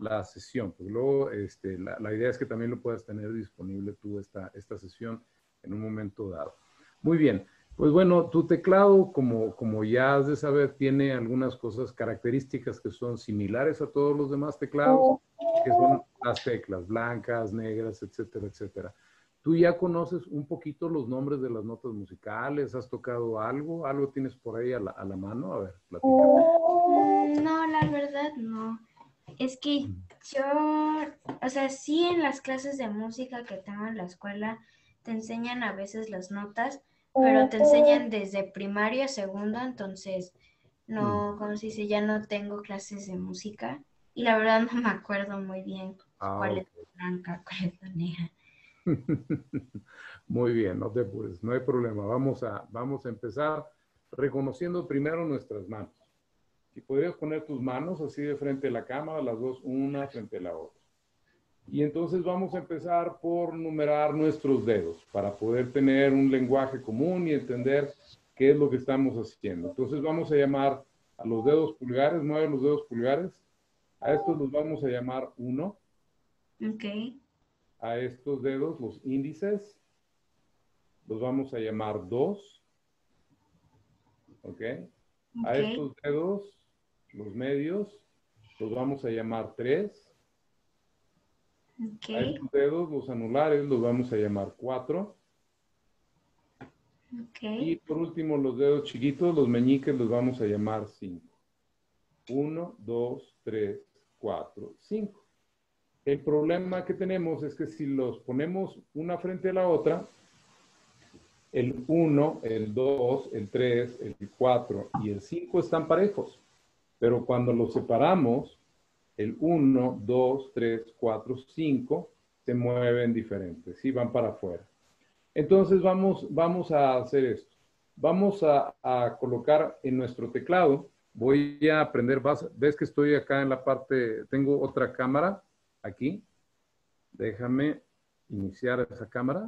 la sesión, porque luego la idea es que también lo puedas tener disponible tú esta sesión en un momento dado. Muy bien, pues bueno, tu teclado, como ya has de saber, tiene algunas cosas características que son similares a todos los demás teclados, que son las teclas blancas, negras, etcétera, etcétera. ¿Tú ya conoces un poquito los nombres de las notas musicales? ¿Has tocado algo? ¿Algo tienes por ahí a la mano? A ver, platícame. No, la verdad no. Es que yo, o sea, sí en las clases de música que tengo en la escuela te enseñan a veces las notas, pero te enseñan desde primaria a segundo, entonces no, como se dice, ya no tengo clases de música y la verdad no me acuerdo muy bien cuál es Ok. la blanca, cuál es la negra. Muy bien, no te apures, no hay problema. Vamos a empezar reconociendo primero nuestras manos. Si podrías poner tus manos así de frente a la cámara, las dos, una frente a la otra. Y entonces vamos a empezar por numerar nuestros dedos para poder tener un lenguaje común y entender qué es lo que estamos haciendo. Entonces vamos a llamar a los dedos pulgares, mueve los dedos pulgares. A estos los vamos a llamar 1. Ok, A estos dedos, los índices, los vamos a llamar 2. ¿Ok? A ok, estos dedos, los medios, los vamos a llamar 3. ok, A estos dedos, los anulares, los vamos a llamar 4. ok. Y por último, los dedos chiquitos, los meñiques, los vamos a llamar 5. 1, 2, 3, 4, 5. El problema que tenemos es que si los ponemos una frente a la otra, el 1, el 2, el 3, el 4 y el 5 están parejos. Pero cuando los separamos, el 1, 2, 3, 4, 5 se mueven diferentes, ¿sí? Van para afuera. Entonces vamos a hacer esto. Vamos a colocar en nuestro teclado, voy a aprender, ves que estoy acá en la parte, tengo otra cámara aquí. Déjame iniciar esa cámara.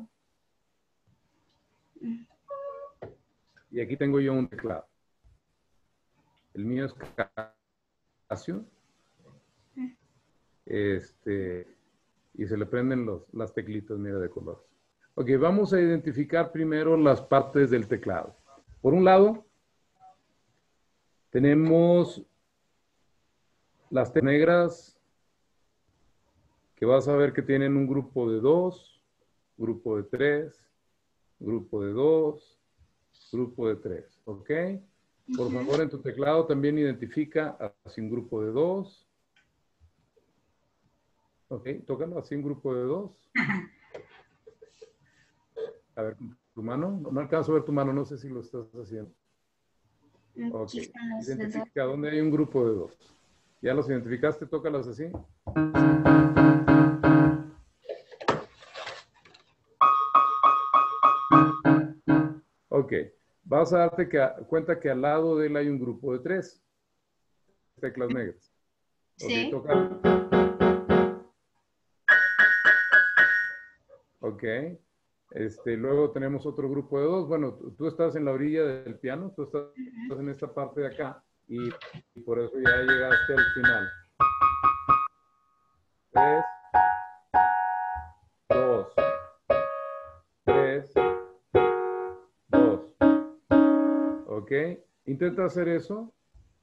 Y aquí tengo yo un teclado. El mío es Casio. Y se le prenden las teclitas, mira, de color. Ok, vamos a identificar primero las partes del teclado. Por un lado, tenemos las teclas negras, que vas a ver que tienen un grupo de 2, grupo de 3, grupo de 2, grupo de 3. ¿Ok? Por favor, en tu teclado también identifica así un grupo de 2. Ok, tócalo así un grupo de 2. A ver, tu mano. No alcanzo a ver tu mano, no sé si lo estás haciendo. Ok, Aquí están los dedos. identifica dónde hay un grupo de 2. ¿Ya los identificaste? Tócalos así. Ok, vas a darte cuenta que al lado de él hay un grupo de 3 teclas negras. Ok, Sí. toca. Ok. Luego tenemos otro grupo de 2. Bueno, tú estás en la orilla del piano, tú estás en esta parte de acá y por eso ya llegaste al final. 3, 2, 3, 2. Ok, intenta hacer eso.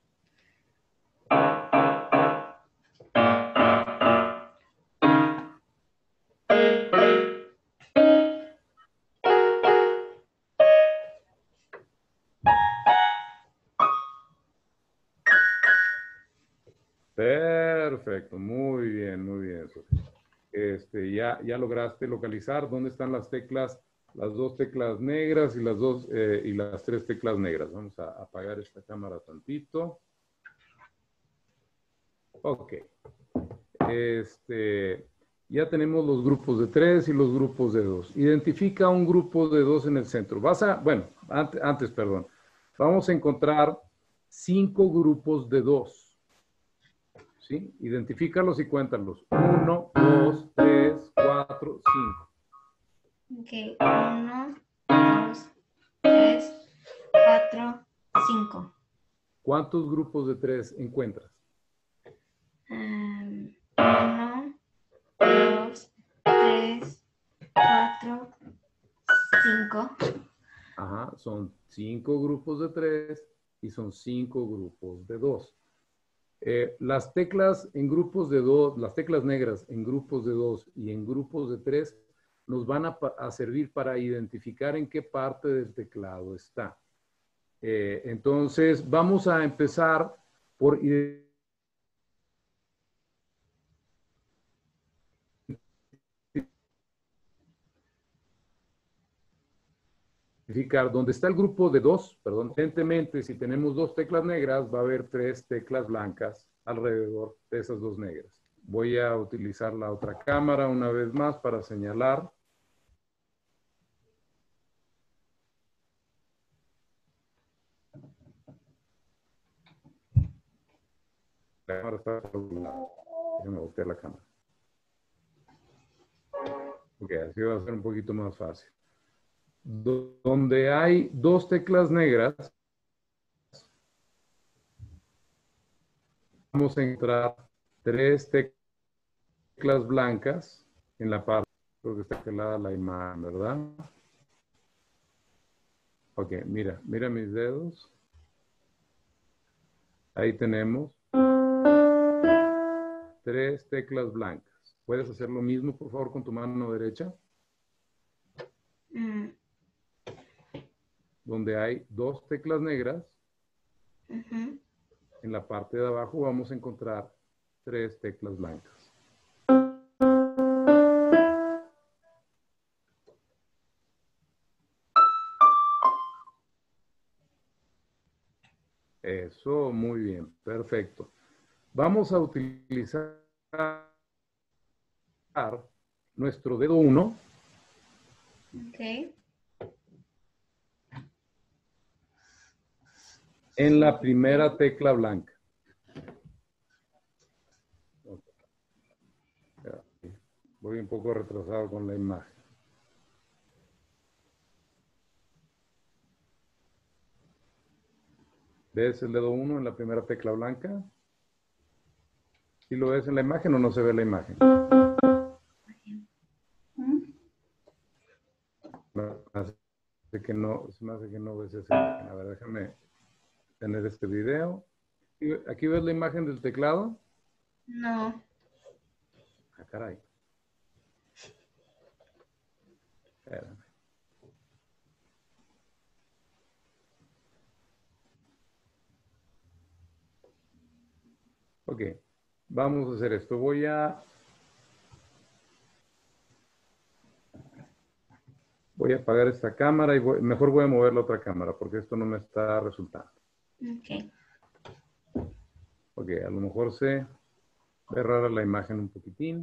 Perfecto, muy bien, Sofía. Ya lograste localizar dónde están las teclas, las dos teclas negras y las tres teclas negras. Vamos a apagar esta cámara tantito. Ok. Ya tenemos los grupos de 3 y los grupos de 2. Identifica un grupo de 2 en el centro. Antes, perdón. Vamos a encontrar 5 grupos de 2. ¿Sí? Identifícalos y cuéntalos. 1, 2, 3, 4, 5. Ok, 1, 2, 3, 4, 5. ¿Cuántos grupos de 3 encuentras? son 5 grupos de 3 y son 5 grupos de 2. Las teclas en grupos de 2, las teclas negras en grupos de 2 y en grupos de 3 nos van a servir para identificar en qué parte del teclado está. Entonces, vamos a empezar por identificar dónde está el grupo de 2, perdón. Evidentemente, si tenemos 2 teclas negras, va a haber 3 teclas blancas alrededor de esas 2 negras. Voy a utilizar la otra cámara una vez más para señalar. La cámara está por un lado. Déjenme voltear la cámara. Ok, así va a ser un poquito más fácil. Donde hay 2 teclas negras, vamos a encontrar 3 teclas blancas en la parte, creo que está pelada la imagen, ¿verdad? Ok, mira mis dedos. Ahí tenemos 3 teclas blancas. ¿Puedes hacer lo mismo, por favor, con tu mano derecha? Mm, Donde hay 2 teclas negras, ujú. en la parte de abajo vamos a encontrar 3 teclas blancas. Eso, muy bien, perfecto. Vamos a utilizar nuestro dedo 1 Ok. en la primera tecla blanca. Voy un poco retrasado con la imagen. ¿Ves el dedo 1 en la primera tecla blanca? ¿Sí lo ves en la imagen o no se ve la imagen? Se me hace que no ves esa imagen. A ver, déjame tener este video. ¿Aquí ves la imagen del teclado? No. Ah, caray. Espérame. Ok, vamos a hacer esto. Voy a apagar esta cámara y mejor voy a mover la otra cámara porque esto no me está resultando. Ok. Ok, a lo mejor se ve rara la imagen un poquitín.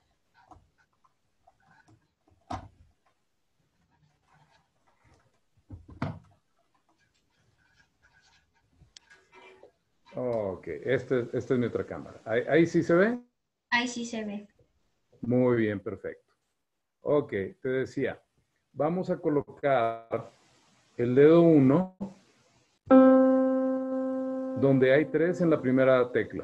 Ok, esta es mi otra cámara. ¿Ahí sí se ve? Ahí sí se ve. Muy bien, perfecto. Ok, te decía, vamos a colocar el dedo 1 donde hay 3 en la primera tecla.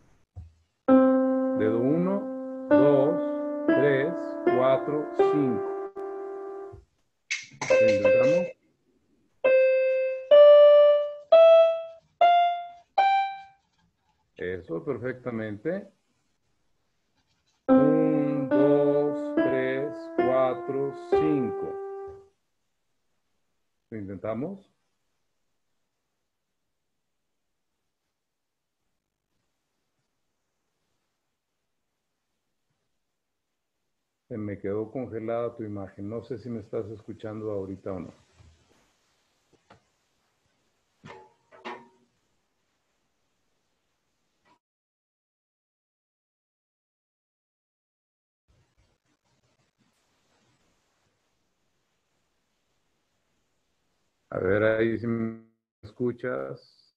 Dedo 1, 2, 3, 4, 5. Lo intentamos. Eso, perfectamente. 1, 2, 3, 4, 5. Lo intentamos. Se me quedó congelada tu imagen. No sé si me estás escuchando ahorita o no. A ver, ahí si me escuchas.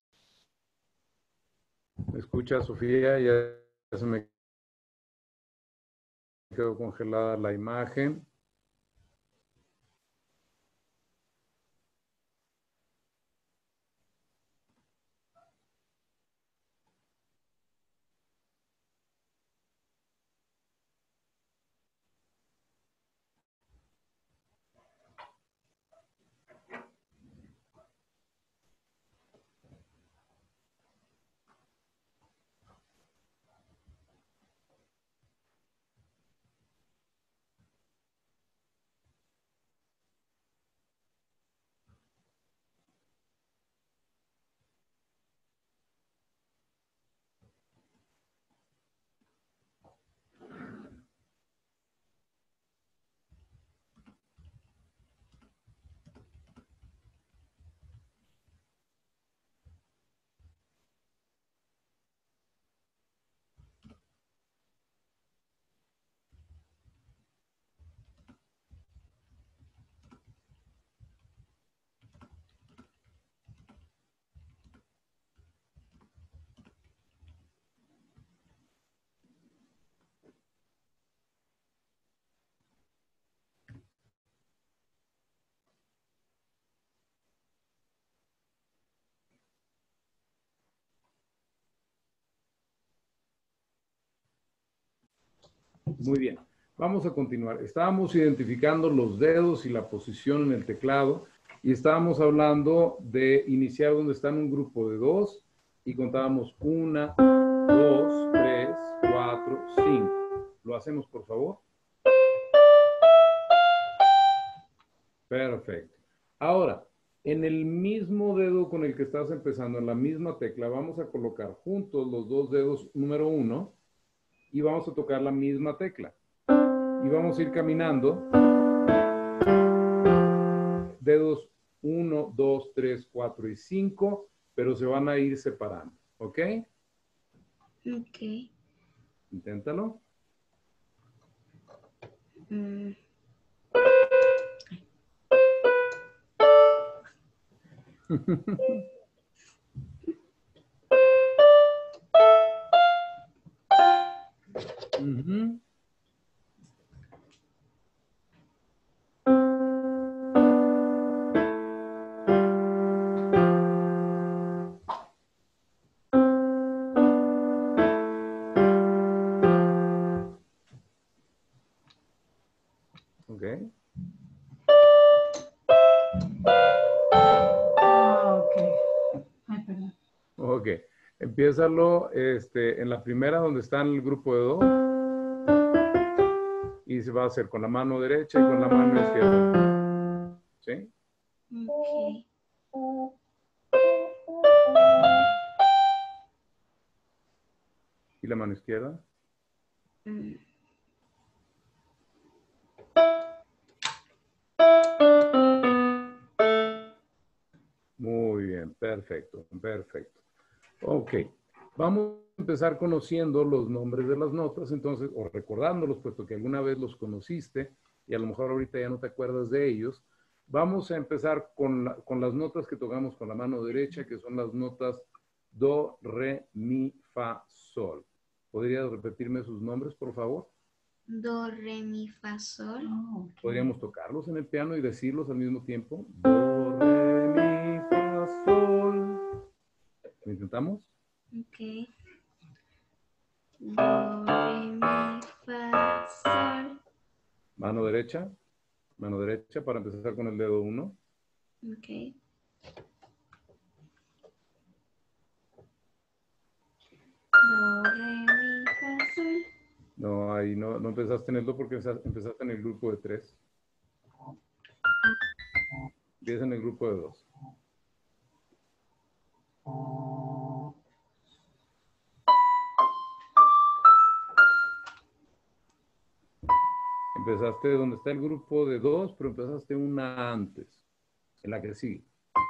¿Me escuchas, Sofía? Ya se me quedó congelada la imagen. Muy bien. Vamos a continuar. Estábamos identificando los dedos y la posición en el teclado y estábamos hablando de iniciar donde están un grupo de 2 y contábamos 1, 2, 3, 4, 5. ¿Lo hacemos, por favor? Perfecto. Ahora, en el mismo dedo con el que estás empezando, en la misma tecla, vamos a colocar juntos los dos dedos número 1 y vamos a tocar la misma tecla. Y vamos a ir caminando. Dedos 1, 2, 3, 4 y 5, pero se van a ir separando. ¿Ok? Ok. Inténtalo. Mm. Ujú. Ok. Ok. Ay, perdón. Ok. Empiézalo en la primera donde está en el grupo de 2. Y se va a hacer con la mano derecha y con la mano izquierda. ¿Sí? Ok. ¿Y la mano izquierda? Mm. Muy bien, perfecto, perfecto. Ok, vamos a empezar conociendo los nombres de las notas, entonces, o recordándolos, puesto que alguna vez los conociste y a lo mejor ahorita ya no te acuerdas de ellos. Vamos a empezar con las notas que tocamos con la mano derecha, que son las notas do, re, mi, fa, sol. ¿Podrías repetirme sus nombres, por favor? Do, re, mi, fa, sol. Oh, ok. ¿Podríamos tocarlos en el piano y decirlos al mismo tiempo? Do, re, mi, fa, sol. ¿Lo intentamos? Ok. Do, re, mi, fa, sol. Mano derecha para empezar con el dedo 1. Ok. Do, re, mi, fa, sol. No, ahí no empezaste en el do porque empezaste en el grupo de 3. Empieza en el grupo de 2. Empezaste donde está el grupo de 2, pero empezaste una antes, en la que sigue.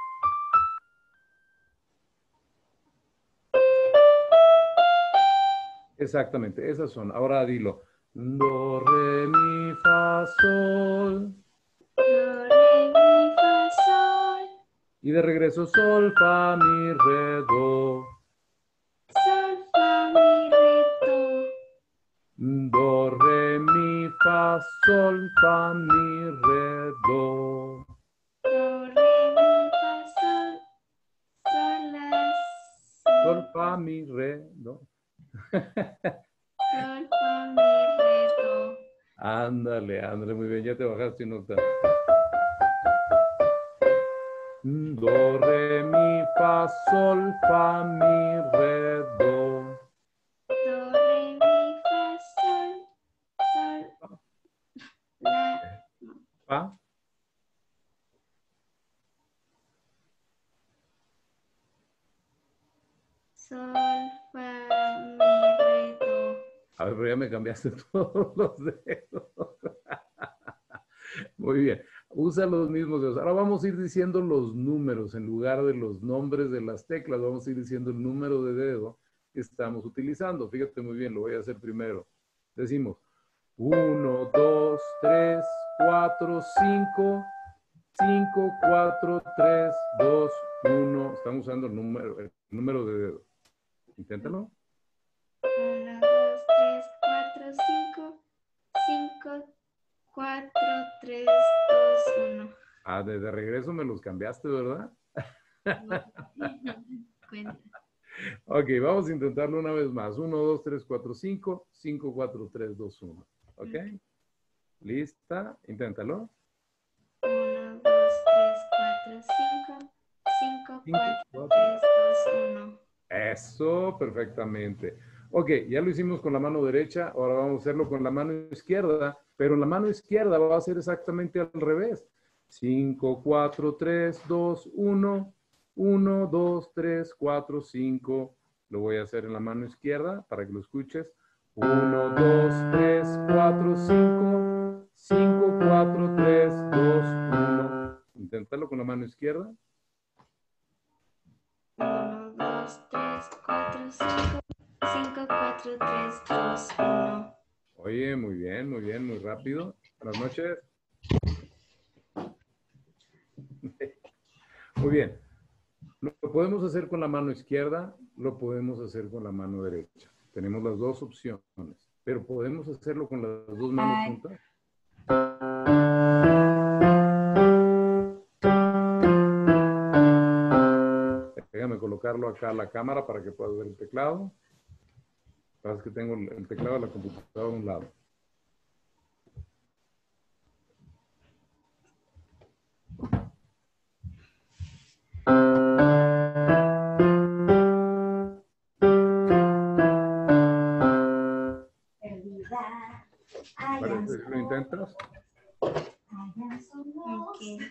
Exactamente, esas son. Ahora dilo. Do, re, mi, fa, sol. Do, re, mi, fa, sol. Y de regreso sol, fa, mi, re, do. Sol, fa, mi, re, do. Do, re, mi, fa, sol, fa, mi, re, do. Do, re, mi, fa, sol. Sol, la, Sol, si. fa, mi, re, do. Sol, fa, mi, re, do. Ándale, ándale, muy bien, ya te bajaste una octava. Do, re, mi, fa, sol, fa, mi, re, do. Do, re, mi, fa, sol. Sol, la, no. Fa. Sol, fa, mi, re, do. A ver, pero ya me cambiaste todos los dedos. Muy bien, usa los mismos dedos. Ahora vamos a ir diciendo los números en lugar de los nombres de las teclas. Vamos a ir diciendo el número de dedo que estamos utilizando. Fíjate muy bien, lo voy a hacer primero. Decimos 1, 2, 3, 4, 5, 5, 4, 3, 2, 1. Estamos usando el número de dedo. Inténtalo. 1, 2, 3, 4, 5. 5, 4, 3, 2, 1. Ah, de regreso me los cambiaste, ¿verdad? No, no me cuenta. Ok, vamos a intentarlo una vez más. 1, 2, 3, 4, 5. 5, 4, 3, 2, 1. Ok. ¿Lista? Inténtalo. 1, 2, 3, 4, 5. 5, 5, 4, 4. 3, 2, 1. Eso, perfectamente. Ok, ya lo hicimos con la mano derecha, ahora vamos a hacerlo con la mano izquierda, pero la mano izquierda va a ser exactamente al revés. 5, 4, 3, 2, 1. 1, 2, 3, 4, 5. Lo voy a hacer en la mano izquierda para que lo escuches. 1, 2, 3, 4, 5. 5, 4, 3, 2, 1. Inténtalo con la mano izquierda. 1, 2, 3, 4, 5. 5, 4, 3, 2, 1. Oye, muy bien, muy rápido. Buenas noches. Muy bien. Lo podemos hacer con la mano izquierda, lo podemos hacer con la mano derecha. Tenemos las dos opciones, pero podemos hacerlo con las dos manos juntas. Déjame colocarlo acá a la cámara para que puedas ver el teclado. Lo que pasa es que tengo el teclado de la computadora a un lado. ¿Parece que lo intentas? Ok.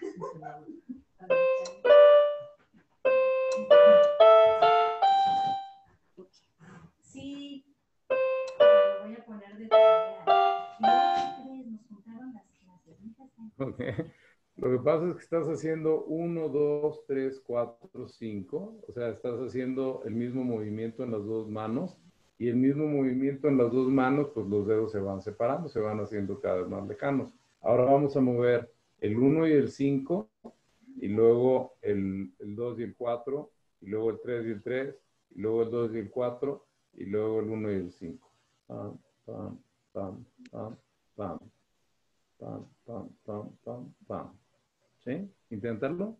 Sí, lo voy a poner de tarea. ¿Qué crees? Nos juntaron las clases. Ok. Lo que pasa es que estás haciendo 1, 2, 3, 4, 5. O sea, estás haciendo el mismo movimiento en las dos manos. Y el mismo movimiento en las dos manos, pues los dedos se van separando, se van haciendo cada vez más lejanos. Ahora vamos a mover el 1 y el 5, y luego el 2 y el 4, y luego el 3 y el 3, y luego el 2 y el 4, y luego el 1 y el 5. Pam, pam, pam, pam, pam. Pam, pam, pam, pam, pam. ¿Sí? Inténtalo.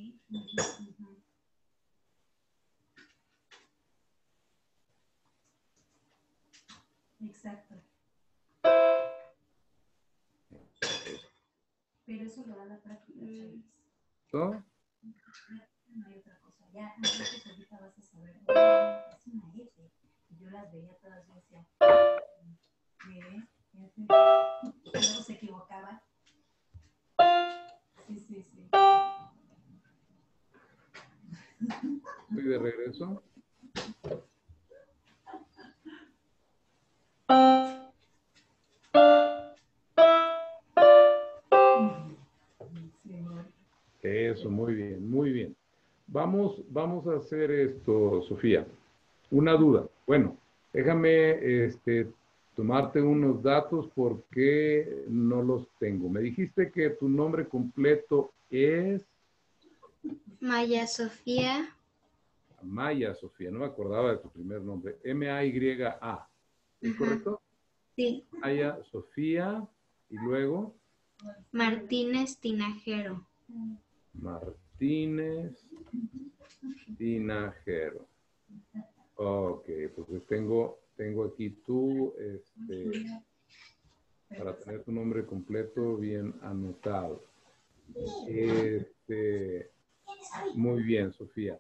Exacto. Pero eso lo da la práctica. ¿Todo? No hay otra cosa. Ya, entonces ahorita vas a saber. Es una F. Y yo las veía todas y decía, luego se equivocaba. Sí, sí, sí. Estoy de regreso. Eso, muy bien, muy bien. Vamos a hacer esto, Sofía. Una duda. Bueno, déjame tomarte unos datos porque no los tengo. Me dijiste que tu nombre completo es Maya Sofía. Maya Sofía. No me acordaba de tu primer nombre. M-A-Y-A. ¿Es correcto? Sí. Maya Sofía. Y luego Martínez Tinajero. Martínez Tinajero. Ok, pues tengo aquí para tener tu nombre completo bien anotado. Muy bien, Sofía.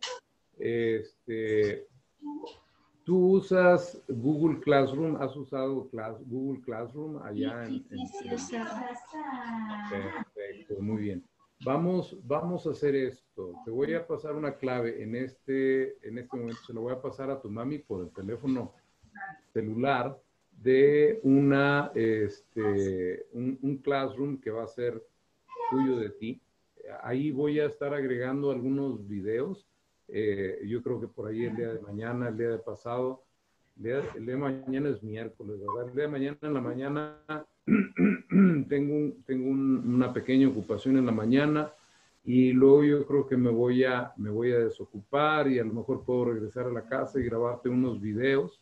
¿Tú usas Google Classroom? ¿Has usado Google Classroom allá Perfecto, muy bien. Vamos a hacer esto. Te voy a pasar una clave en este momento. Se lo voy a pasar a tu mami por el teléfono celular de un Classroom que va a ser tuyo de ti. Ahí voy a estar agregando algunos videos. Yo creo que por ahí el día de mañana, el día de pasado, el día de mañana es miércoles, ¿verdad? El día de mañana en la mañana tengo una pequeña ocupación en la mañana y luego yo creo que me voy a desocupar y a lo mejor puedo regresar a la casa y grabarte unos videos.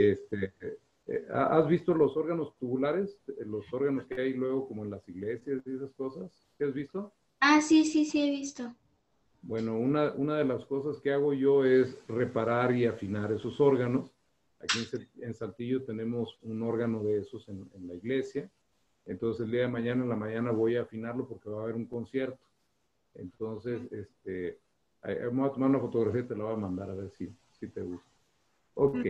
¿Has visto los órganos tubulares? Los órganos que hay luego como en las iglesias y esas cosas. ¿Qué has visto? Ah, sí, sí, sí, he visto. Bueno, una de las cosas que hago yo es reparar y afinar esos órganos. Aquí en Saltillo tenemos un órgano de esos en la iglesia. Entonces el día de mañana en la mañana voy a afinarlo porque va a haber un concierto. Entonces, me voy a tomar una fotografía y te la voy a mandar a ver si te gusta. Ok.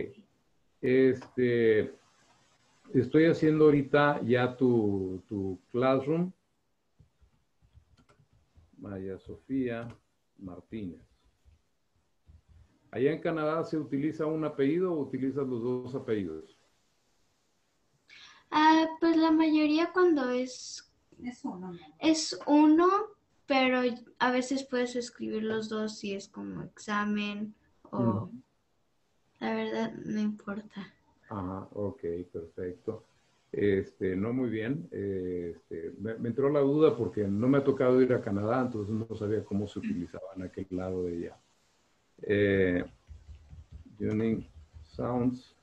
Estoy haciendo ahorita ya tu Classroom. María Sofía Martínez. ¿Allá en Canadá se utiliza un apellido o utilizas los dos apellidos? Pues la mayoría cuando Es uno, ¿no? es uno, pero a veces puedes escribir los dos si es como examen o la verdad no importa. Ajá, ok, perfecto. No, muy bien. Me entró la duda porque no me ha tocado ir a Canadá, entonces no sabía cómo se utilizaba en aquel lado de allá. Tuning Sounds.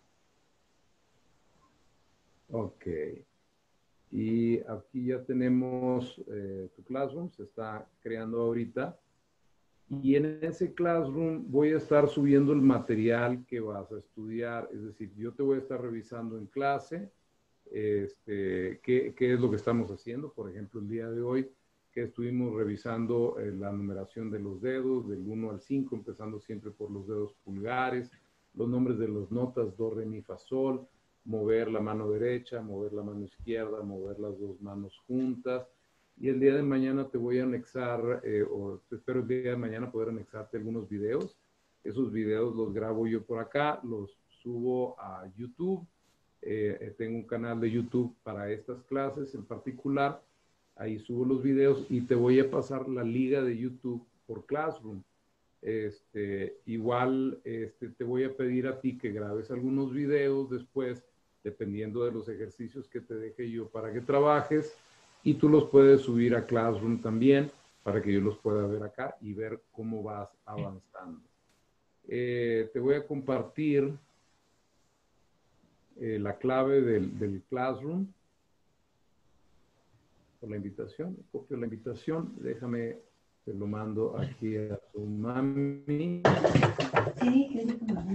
Ok. Y aquí ya tenemos tu Classroom, se está creando ahorita. Y en ese Classroom voy a estar subiendo el material que vas a estudiar. Es decir, yo te voy a estar revisando en clase qué es lo que estamos haciendo. Por ejemplo, el día de hoy que estuvimos revisando la numeración de los dedos del 1 al 5, empezando siempre por los dedos pulgares, los nombres de las notas do, re, mi, fa, sol, mover la mano derecha, mover la mano izquierda, mover las dos manos juntas. Y el día de mañana te voy a anexar, o te espero el día de mañana poder anexarte algunos videos. Esos videos los grabo yo por acá, los subo a YouTube. Tengo un canal de YouTube para estas clases en particular. Ahí subo los videos y te voy a pasar la liga de YouTube por Classroom. Igual te voy a pedir a ti que grabes algunos videos después, dependiendo de los ejercicios que te deje yo para que trabajes, y tú los puedes subir a Classroom también para que yo los pueda ver acá y ver cómo vas avanzando. Te voy a compartir la clave del Classroom por la invitación. Copio la invitación, déjame, te lo mando aquí a tu mami. Sí, que es como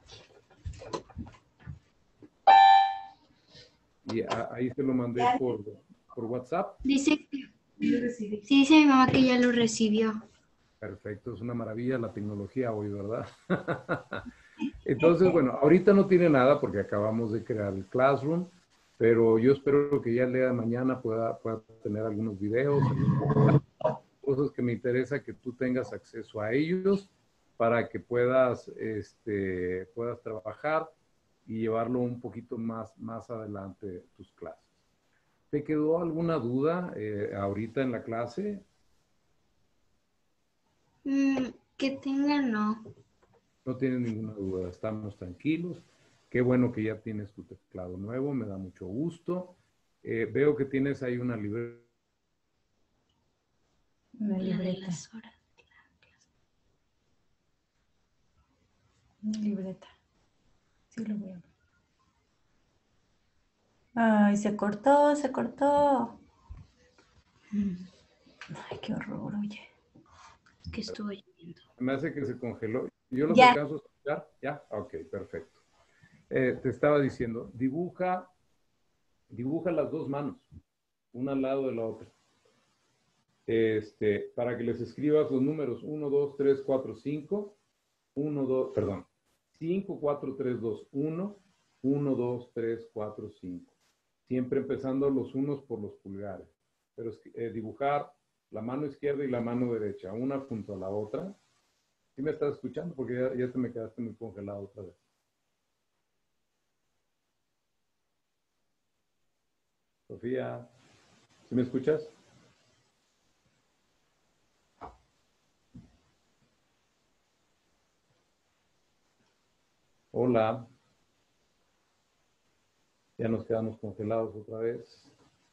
Y ahí se lo mandé por WhatsApp. Dice que yo recibí. sí, dice mi mamá que ya lo recibió. Perfecto, es una maravilla la tecnología hoy, ¿verdad? Entonces, bueno, ahorita no tiene nada porque acabamos de crear el Classroom, pero yo espero que ya el día de mañana pueda tener algunos videos, algunas cosas que me interesa que tú tengas acceso a ellos para que puedas trabajar y llevarlo un poquito más adelante tus clases. ¿Te quedó alguna duda ahorita en la clase? Que tenga no. No tienes ninguna duda, estamos tranquilos. Qué bueno que ya tienes tu teclado nuevo, me da mucho gusto. Veo que tienes ahí una libreta. Una La de libreta. las horas. Una libreta. Sí, lo voy a ver. Ay, se cortó, se cortó. Ay, qué horror, oye. Que estuvo lloviendo. Me hace que se congeló. ¿Yo los Ya. alcanzo a escuchar? ¿Ya? Ok, perfecto. Te estaba diciendo, dibuja las dos manos, una al lado de la otra. Para que les escribas los números 1, 2, 3, 4, 5, 1, 2, perdón, 5, 4, 3, 2, 1, 1, 2, 3, 4, 5. Siempre empezando los unos por los pulgares. Pero dibujar la mano izquierda y la mano derecha, una junto a la otra. ¿Sí me estás escuchando? Porque ya te me quedaste muy congelado otra vez. Sofía, ¿sí me escuchas? Hola. Ya nos quedamos congelados otra vez.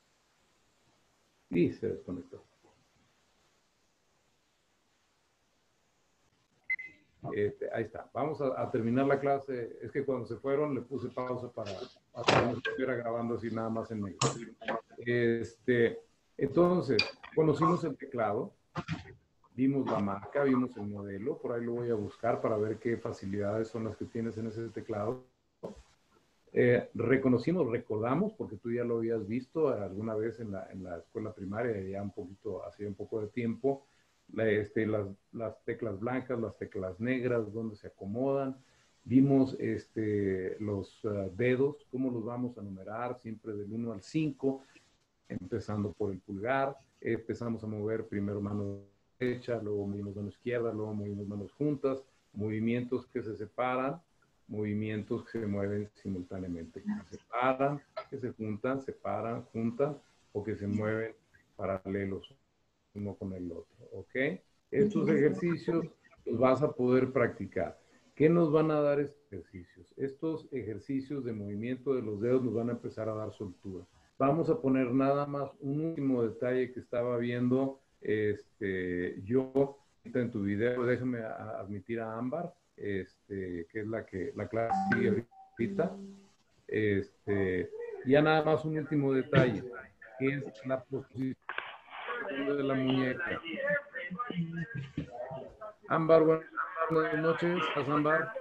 Y se desconectó. Ahí está. Vamos a terminar la clase. Es que cuando se fueron le puse pausa para que no estuviera grabando así nada más en medio. Entonces, conocimos el teclado. vimos la marca, vimos el modelo, por ahí lo voy a buscar para ver qué facilidades son las que tienes en ese teclado. Recordamos, porque tú ya lo habías visto alguna vez en la escuela primaria, ya hacía un poco de tiempo, las teclas blancas, las teclas negras, dónde se acomodan. Vimos los dedos, cómo los vamos a numerar, siempre del 1 al 5, empezando por el pulgar. Empezamos a mover primero mano derecha, luego movimos mano izquierda, luego movimos manos juntas, movimientos que se separan, movimientos que se mueven simultáneamente, que se separan, que se juntan, separan, juntan, o que se mueven paralelos uno con el otro, ¿ok? Estos ejercicios los vas a poder practicar. ¿Qué nos van a dar estos ejercicios? Estos ejercicios de movimiento de los dedos nos van a empezar a dar soltura. Vamos a poner nada más un último detalle que estaba viendo yo en tu video. Déjame admitir a Ámbar, que es la clase sigue ahorita. Ya nada más un último detalle, que es la posición de la muñeca. Ámbar, buenas noches. ¿Estás, Ámbar?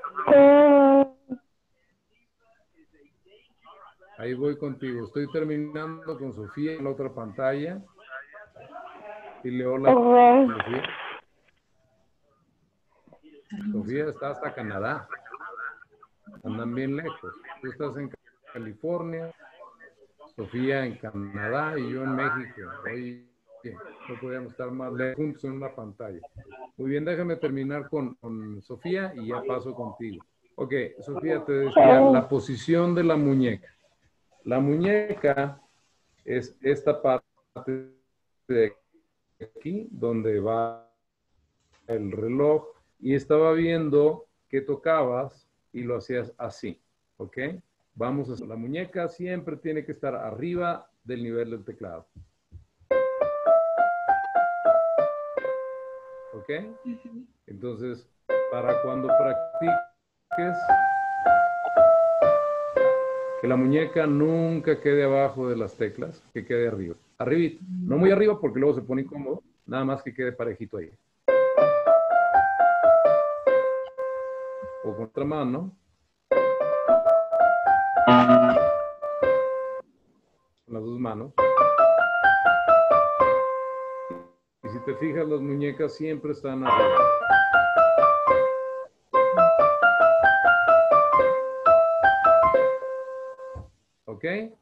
Ahí voy contigo. Estoy terminando con Sofía en la otra pantalla. Dile hola, Sofía. Sofía está hasta Canadá. Andan bien lejos. Tú estás en California, Sofía en Canadá y yo en México. Oye, no podíamos estar más lejos juntos en una pantalla. Muy bien, déjame terminar con Sofía y ya paso contigo. Ok, Sofía, te decía la posición de la muñeca. La muñeca es esta parte de aquí, donde va el reloj, y estaba viendo que tocabas y lo hacías así, ¿ok? Vamos a hacer. La muñeca siempre tiene que estar arriba del nivel del teclado. ¿Ok? Entonces, para cuando practiques, que la muñeca nunca quede abajo de las teclas, que quede arriba. Arribita. No muy arriba porque luego se pone incómodo, nada más que quede parejito ahí. O con otra mano. Con las dos manos. Y si te fijas, las muñecas siempre están arriba. ¿Ok?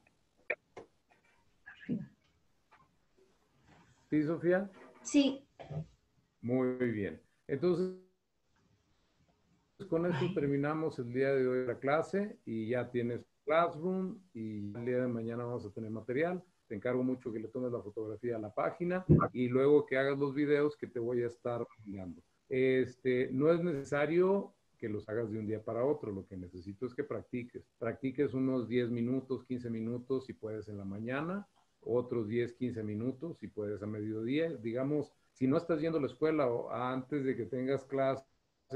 ¿Sí, Sofía? Sí. Muy bien. Entonces, con esto terminamos el día de hoy la clase y ya tienes Classroom y el día de mañana vamos a tener material. Te encargo mucho que le tomes la fotografía a la página y luego que hagas los videos que te voy a estar enviando. No es necesario que los hagas de un día para otro. Lo que necesito es que practiques. Practiques unos 10 minutos, 15 minutos si puedes en la mañana, otros 10, 15 minutos si puedes a mediodía. Digamos, si no estás yendo a la escuela o antes de que tengas clases,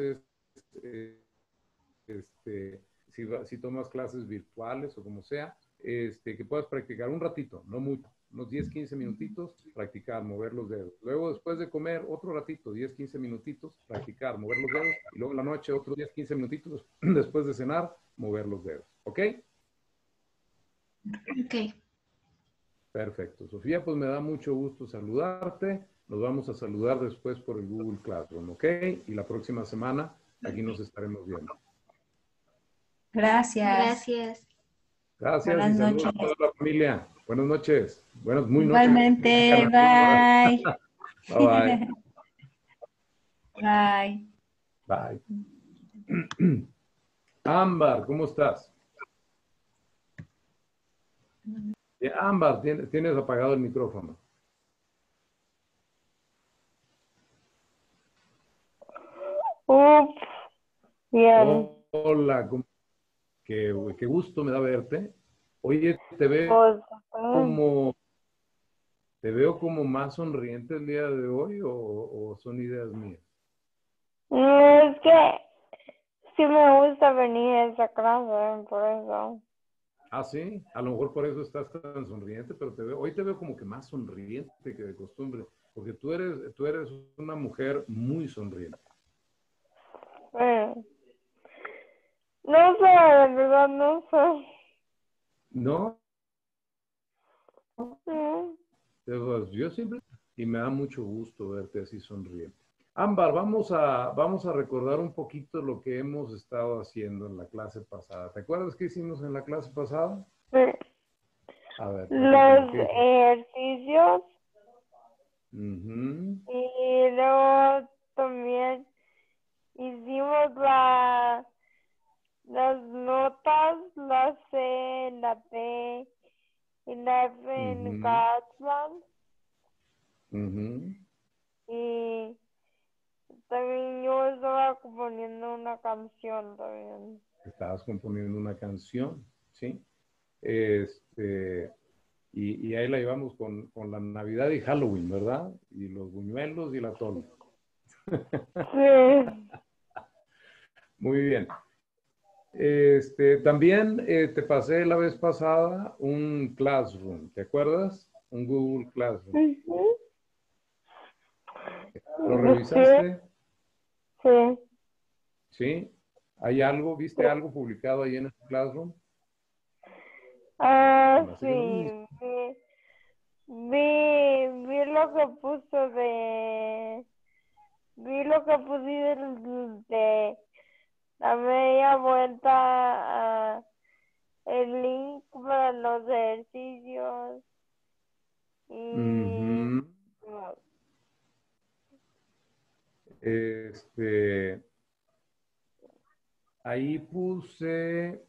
si tomas clases virtuales o como sea, que puedas practicar un ratito, no mucho, unos 10, 15 minutitos, practicar, mover los dedos. Luego, después de comer, otro ratito, 10, 15 minutitos, practicar, mover los dedos. Y luego en la noche, otros 10, 15 minutitos, después de cenar, mover los dedos. ¿Ok? Ok. Perfecto. Sofía, pues me da mucho gusto saludarte. Nos vamos a saludar después por el Google Classroom, ¿ok? Y la próxima semana aquí nos estaremos viendo. Gracias. Gracias. Gracias Buenas y saludos noches. a toda la familia. Buenas noches. Muy noches. Igualmente, bye. Bye Bye. bye. Bye. Ámbar, ¿cómo estás? Ámbar, tienes apagado el micrófono. Bien. Hola, qué gusto me da verte. Oye, Pues, te veo como más sonriente el día de hoy o son ideas mías. es que sí me gusta venir a esa clase, por eso. Ah, sí, a lo mejor por eso estás tan sonriente, pero hoy te veo como que más sonriente que de costumbre, porque tú eres una mujer muy sonriente. Mm. No sé, de verdad no sé. No, Mm. yo siempre, y me da mucho gusto verte así sonriente. Ámbar, vamos a recordar un poquito lo que hemos estado haciendo en la clase pasada. ¿Te acuerdas qué hicimos en la clase pasada? Sí. A ver, platícame, Los ¿qué hicimos? ejercicios Ujú, y luego también hicimos las notas, la C, la P y la F en ujú, Catalan ujú. y también yo estaba componiendo una canción también. Estabas componiendo una canción, ¿sí? Este, y ahí la llevamos con la Navidad y Halloween, ¿verdad? Y los buñuelos y el atole. Sí, Muy bien. También te pasé la vez pasada un Classroom, ¿te acuerdas? Un Google Classroom. ujú, ¿Lo sí, revisaste? sí, ¿Sí? ¿Hay algo? sí. ¿Viste algo publicado ahí en el Classroom? Se Ah, me hace que no lo viste. sí, vi lo que puso vi lo que pusiste de la media vuelta a el link para los ejercicios y Ujú. Este, Ahí puse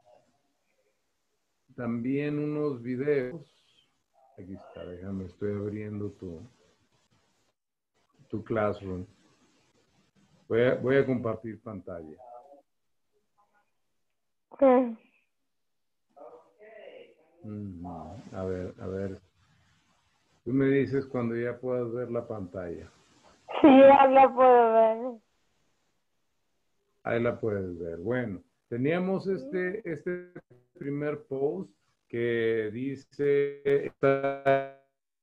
también unos videos. Aquí está, déjame, estoy abriendo tu Classroom. Voy a compartir pantalla. Ujú. A ver. Tú me dices cuando ya puedas ver la pantalla. sí, ya la puedo ver. Ahí la puedes ver. Bueno, teníamos este primer post que dice, esta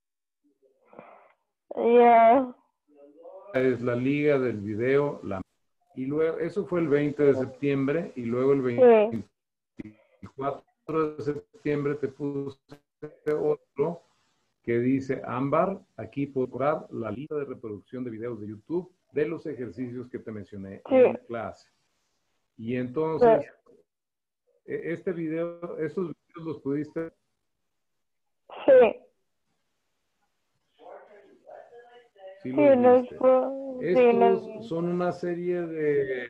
Ya, es la liga del video. Y luego, eso fue el 20 de septiembre y luego el sí, 24 de septiembre te puse otro que dice, Ámbar, aquí puedo cobrar la lista de reproducción de videos de YouTube de los ejercicios que te mencioné sí, en clase. Y sí, entonces, este video, estos videos los pudiste, sí, sí sí, los viste. sí, Estos son una serie de,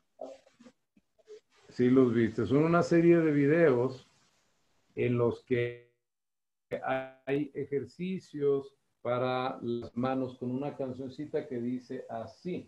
sí los viste, son una serie de videos en los que hay ejercicios para las manos con una cancioncita que dice así.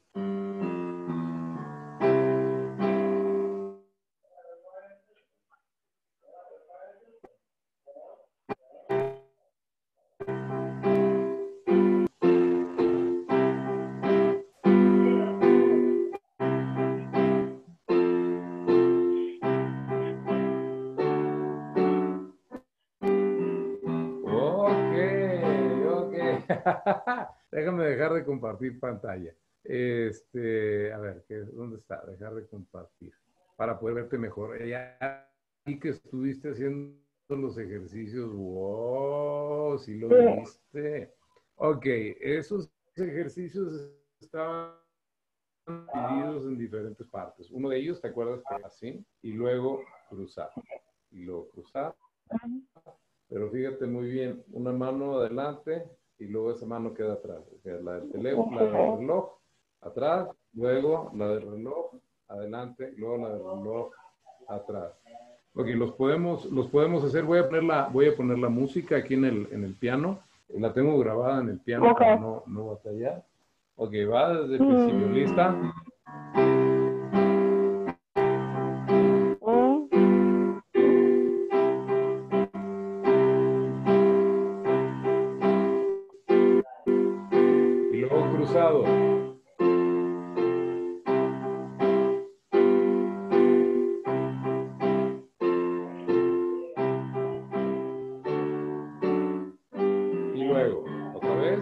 Ok, ok. Déjame dejar de compartir pantalla. A ver, ¿dónde está? Dejar de compartir para poder verte mejor. Ya y que estuviste haciendo los ejercicios. Wow, sí los sí, viste. Ok, esos ejercicios estaban divididos en diferentes partes. Uno de ellos, ¿te acuerdas que era así? Y luego cruzar. Y luego cruzar. Pero fíjate muy bien, una mano adelante y luego esa mano queda atrás. O sea, la del teléfono, la del sí, reloj atrás, luego la del reloj adelante y luego la del reloj atrás. Ok, los podemos hacer. Voy a poner la música aquí en el piano. La tengo grabada en el piano ok. para no batallar. Ok, va desde el principio. Mm, ¿Lista? mm, Y luego cruzado. luego. ¿Otra vez?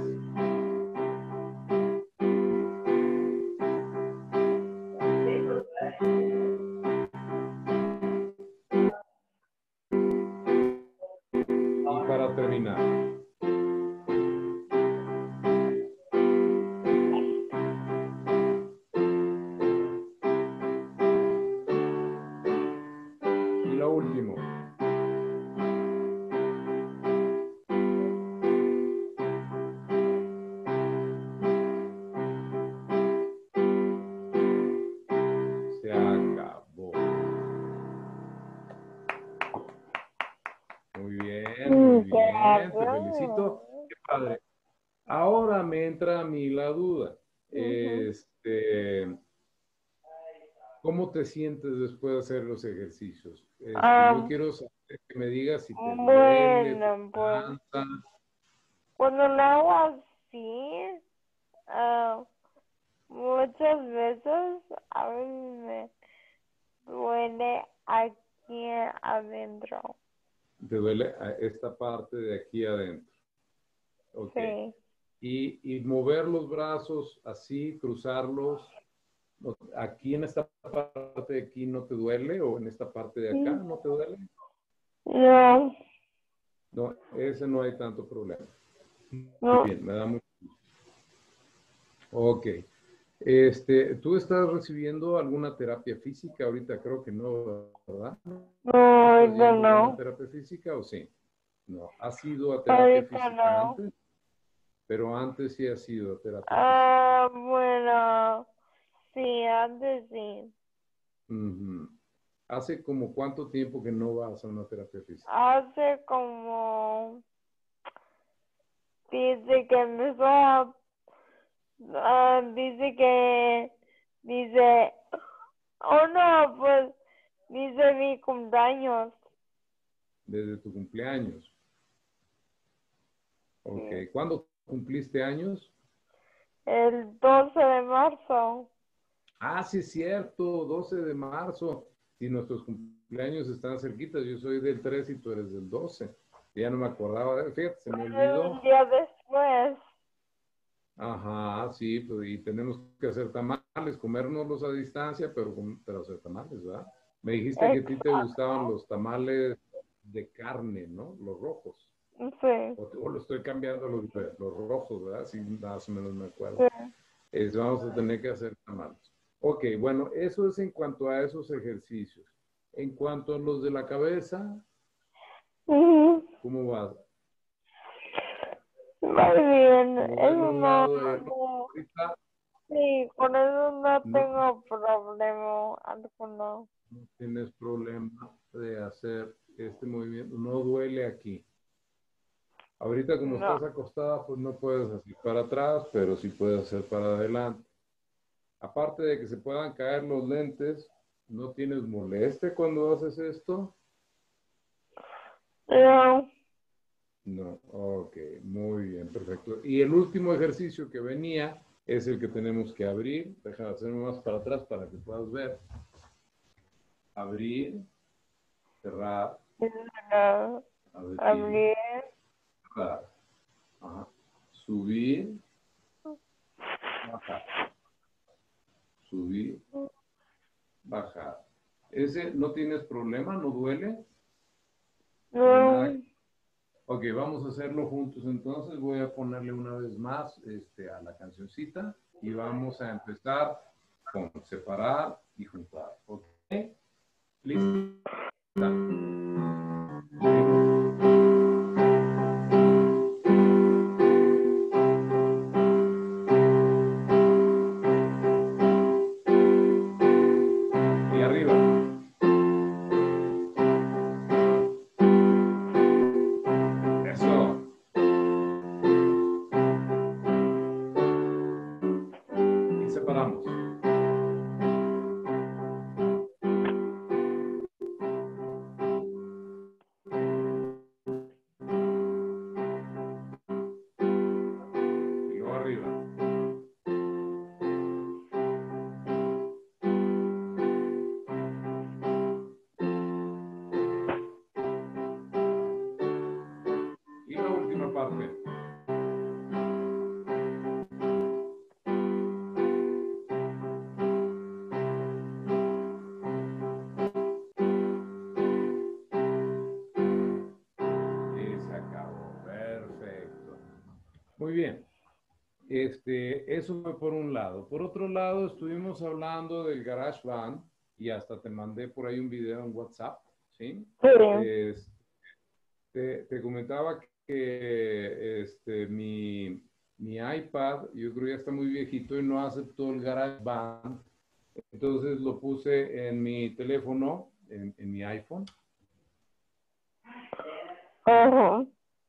Y para terminar. Y lo último. Se acabó. Muy bien, muy bien. Te felicito. Qué padre. Ahora me entra a mí la duda. ¿Cómo te sientes después de hacer los ejercicios? Yo quiero saber que me digas si te duele, Bueno, te pues cansa. cuando lo hago así, muchas veces a veces me duele aquí adentro. Te duele esta parte de aquí adentro. Ok. Sí. Y mover los brazos así, cruzarlos. ¿Aquí en esta parte de aquí no te duele? ¿O en esta parte de acá no te duele? No, No, ese no hay tanto problema. Muy no, bien, me da mucho gusto. Ok. ¿Tú estás recibiendo alguna terapia física? Ahorita creo que no, ¿verdad? no, ¿Estás ahorita yendo a una no, terapia física o sí? No. ¿Has ido a terapia ahorita física no. antes? Pero antes sí has ido a terapia física. Bueno, sí, antes sí. Ujú. ¿Hace como cuánto tiempo que no vas a una terapia física? Hace como, dice que empezó a, dice, oh no, pues, dice mi cumpleaños. Desde tu cumpleaños. Ok. Sí. ¿Cuándo cumpliste años? El 12 de marzo. Ah, sí es cierto, 12 de marzo. Y nuestros cumpleaños están cerquitas. Yo soy del 3 y tú eres del 12. Ya no me acordaba. Fíjate, se me Un olvidó. día después. Ajá, sí, pues, y tenemos que hacer tamales, comérnoslos a distancia, pero hacer tamales, ¿verdad? Me dijiste que a ti te gustaban Exacto. los tamales de carne, ¿no? Los rojos. Sí, O lo estoy cambiando los rojos, ¿verdad? Sí, más o menos me acuerdo. sí. Vamos a tener que hacer tamales. Ok, bueno, eso es en cuanto a esos ejercicios. En cuanto a los de la cabeza, Ujú. ¿cómo vas? Muy bien, Mover eso de un lado y no, ahorita sí, con eso no no, tengo problema alguno. no tienes problema de hacer este movimiento, no duele aquí. Ahorita como No, estás acostada, pues no puedes hacer para atrás, pero sí puedes hacer para adelante. Aparte de que se puedan caer los lentes, ¿no tienes molestia cuando haces esto? no, No, ok, muy bien, perfecto. Y el último ejercicio que venía es el que tenemos que abrir. Deja de hacerme más para atrás para que puedas ver. Abrir, cerrar, no, abrir, abrir, cerrar. Ajá. Subir, bajar. Subir, bajar. ¿Ese no tienes problema? ¿No duele? No hay nada. no, Ok, vamos a hacerlo juntos entonces. Voy a ponerle una vez más a la cancioncita y vamos a empezar con separar y juntar. Ok, listo. Y arriba. Eso. Y separamos. Y luego arriba. Y la última parte. Muy bien. Eso fue por un lado. Por otro lado, estuvimos hablando del GarageBand y hasta te mandé por ahí un video en WhatsApp, ¿sí? Sí. Te comentaba que mi iPad, yo creo ya está muy viejito y no aceptó el GarageBand. Entonces lo puse en mi teléfono, en mi iPhone. Ajá.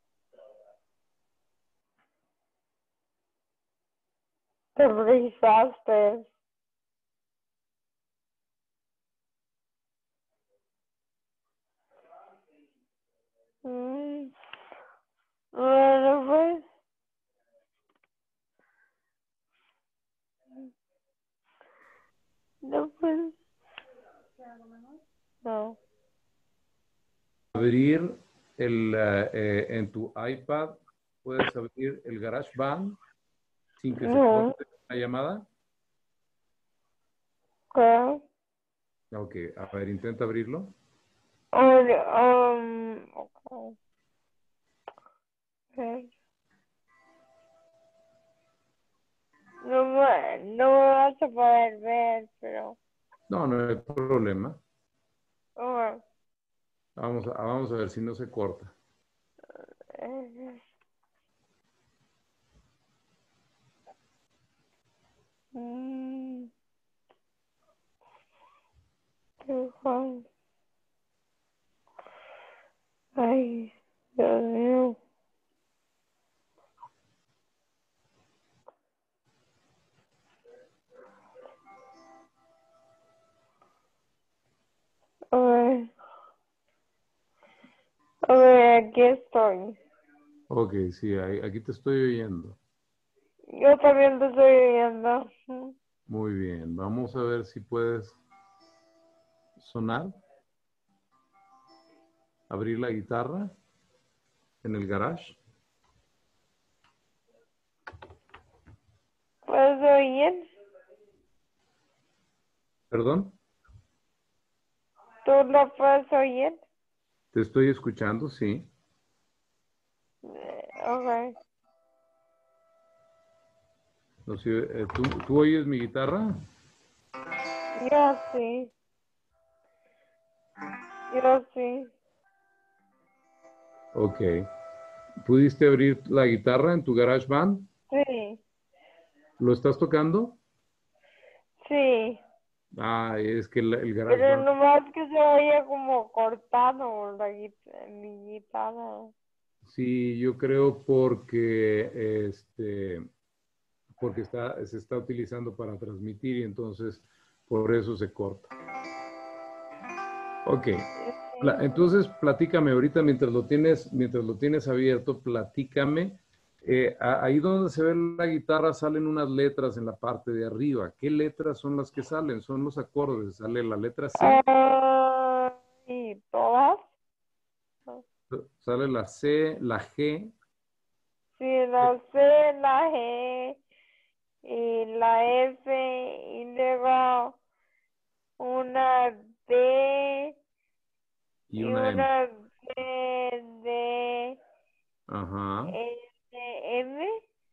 Te brisaste. Mm. Bueno, pues. No, pues. No. Abrir en tu iPad, puedes abrir el GarageBand sin que se No. corte la llamada. ¿Qué? Ok, a ver, intenta abrirlo. Okay. No me vas a poder ver, pero. No, no hay problema. Okay. Vamos a ver si no se corta. Mm. Qué fun. Ay, Dios mío. A ver, aquí estoy. Ok, sí, aquí te estoy oyendo. Yo también te estoy viendo. Muy bien, vamos a ver si puedes sonar, abrir la guitarra en el garage. ¿Puedes oír? Perdón, ¿Tú lo puedes oír? te estoy escuchando, sí. Ok. No sé, ¿tú oyes mi guitarra? Yo sí. Yo sí. Ok. ¿Pudiste abrir la guitarra en tu GarageBand? Sí. ¿Lo estás tocando? Sí. Ah, es que el Pero GarageBand. nomás que se oye como cortado mi guitarra. Sí, yo creo porque se está utilizando para transmitir y entonces por eso se corta. Ok. Sí. Entonces, platícame ahorita mientras lo tienes abierto, platícame. Ahí donde se ve la guitarra salen unas letras en la parte de arriba. ¿Qué letras son las que salen? Son los acordes. Sale la letra C, ¿Y todas? sale la C, la G. Sí, la C, la G y la F y luego una D Y y una M. una B de Ajá, M.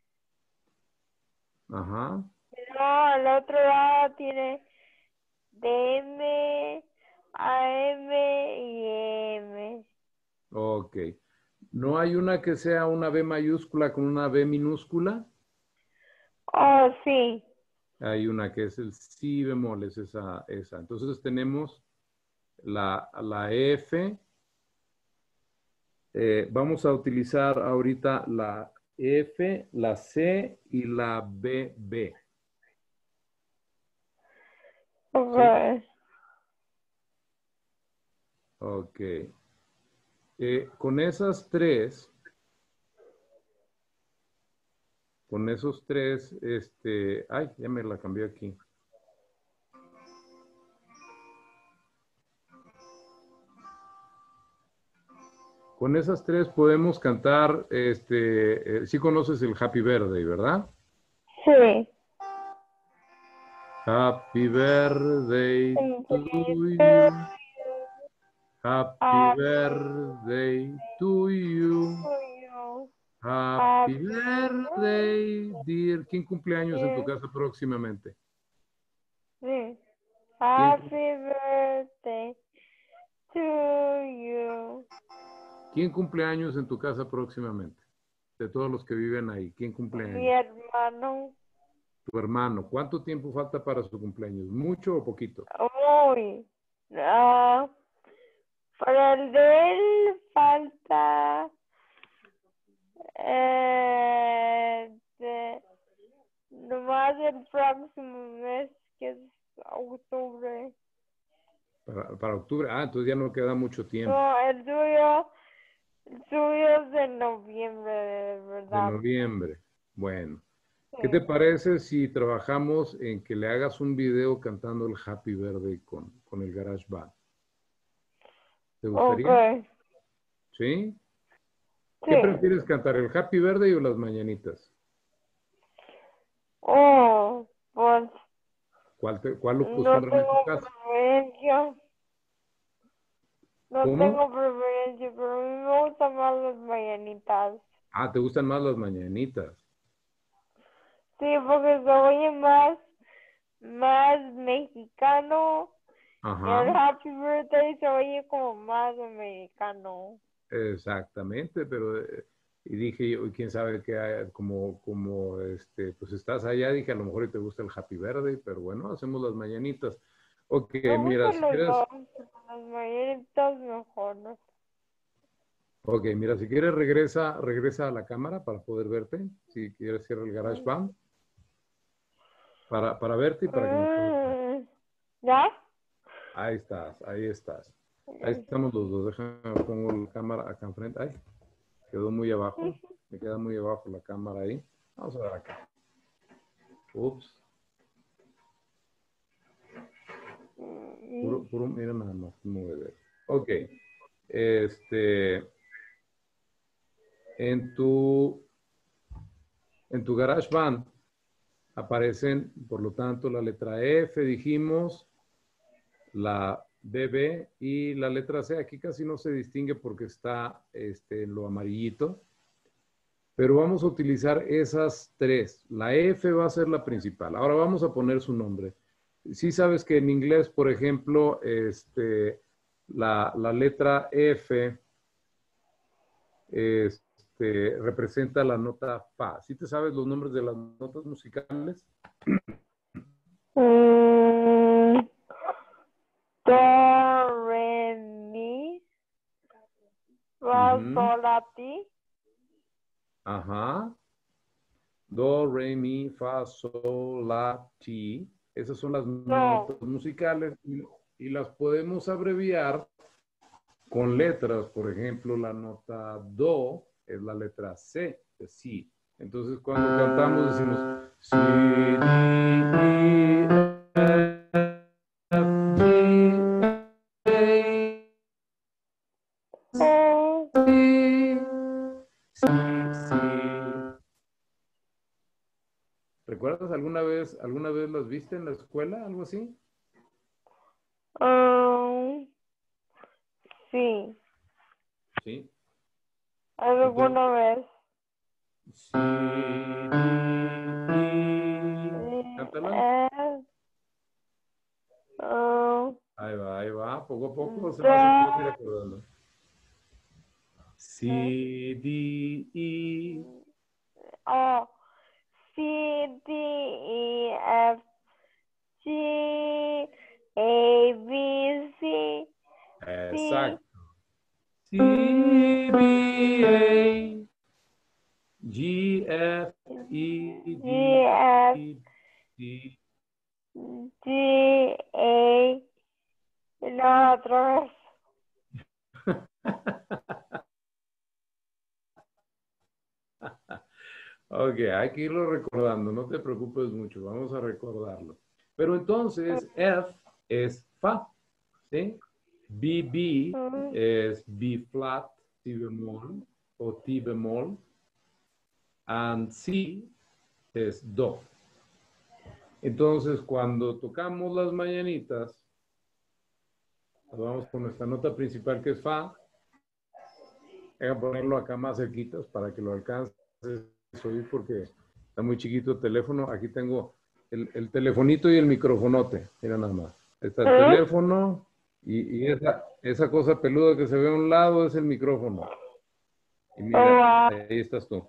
ajá. No, al otro lado tiene D M A M y M. Ok. ¿No hay una que sea una B mayúscula con una B minúscula? Oh, sí. Hay una que es el si bemol, es esa. Entonces tenemos la F. Vamos a utilizar ahorita la F, la C y la BB. ¿Sí? Okay. Ok. Con esas tres, con esos tres, ay, ya me la cambié aquí. Con esas tres podemos cantar, sí conoces el Happy Birthday, ¿verdad? Sí. Happy Birthday to Happy you. Happy birthday to you. to you. Happy Happy birthday, dear. ¿Quién cumple años en tu dear. casa próximamente? Sí. ¿Quién, Happy birthday to you. quién cumple años en tu casa próximamente? De todos los que viven ahí, ¿quién cumple Mi años? hermano. Tu hermano. ¿Cuánto tiempo falta para su cumpleaños? ¿Mucho o poquito? Uy. Ah, para el de él falta nomás el próximo mes, que es octubre. Para octubre. Ah, entonces ya no queda mucho tiempo. No, el suyo es de noviembre, de De verdad. noviembre. Bueno. ¿Qué Sí. te parece si trabajamos en que le hagas un video cantando el Happy Birthday con el GarageBand? ¿Te gustaría? Ok. ¿Sí? ¿Qué Sí. prefieres cantar, el Happy Birthday o las mañanitas? Oh, pues ¿Cuál lo no acostumbran en tu tengo casa? preferencia. No ¿Cómo? tengo preferencia, pero a mí me gustan más las mañanitas. Ah, ¿te gustan más las mañanitas? Sí, porque se oye más mexicano. Y el Ajá, Happy Birthday se oye como más americano. exactamente, pero y dije yo, quién sabe qué hay, pues estás allá, dije a lo mejor y te gusta el Happy Birthday, pero bueno, hacemos las mañanitas. Ok, Me mira, gustan si los quieres, dos, pero las mañanitas mejor, ¿no? ok, mira, si quieres regresa a la cámara para poder verte. Si quieres cierra el GarageBand para verte y para que me puedas ver. ¿Ya? Ahí estás, ahí estás. Ahí estamos los dos. Déjame pongo la cámara acá enfrente. Ay, quedó muy abajo. Me queda muy abajo la cámara ahí. Vamos a ver acá. Ups. Mira nada más cómo me ve. Ok. Este, en tu, en tu GarageBand aparecen, por lo tanto, la letra F, dijimos, la BB y la letra C. Aquí casi no se distingue porque está en lo amarillito. Pero vamos a utilizar esas tres. La F va a ser la principal. Ahora vamos a poner su nombre. Sí sabes que en inglés, por ejemplo, la letra F representa la nota fa. ¿Sí te sabes los nombres de las notas musicales? Mm, Do, re, mi, fa, Ujú. sol, la, ti. Ajá. Do, re, mi, fa, sol, la, ti. Esas son las No. notas musicales y las podemos abreviar con letras. Por ejemplo, la nota do es la letra C de si. Entonces, cuando cantamos decimos si, di, mi, F, Oh, G, si. ¿Recuerdas alguna vez las viste en la escuela, algo así? um, sí, Sí. Entonces, alguna vez. si, di, mi. Cántalas. Es, um, Ahí va, poco a poco se vas a ir do, acordando. C, D, E. oh, C, D, E, F, G, A, B, C, C, Exacto. C, B, A, G, F, E, G, F, D, D. G, A, y la otra vez. Ok, hay que irlo recordando, no te preocupes mucho, vamos a recordarlo. Pero entonces F es Fa, ¿sí? B es B flat, Si bemol o Ti bemol, and C es Do. Entonces, cuando tocamos las mañanitas, vamos con nuestra nota principal que es Fa. Voy a ponerlo acá más cerquitas para que lo alcance eso oír porque está muy chiquito el teléfono. Aquí tengo el telefonito y el microfonote. Mira nada más. Está el teléfono y esa cosa peluda que se ve a un lado es el micrófono. Y mira, ahí estás tú.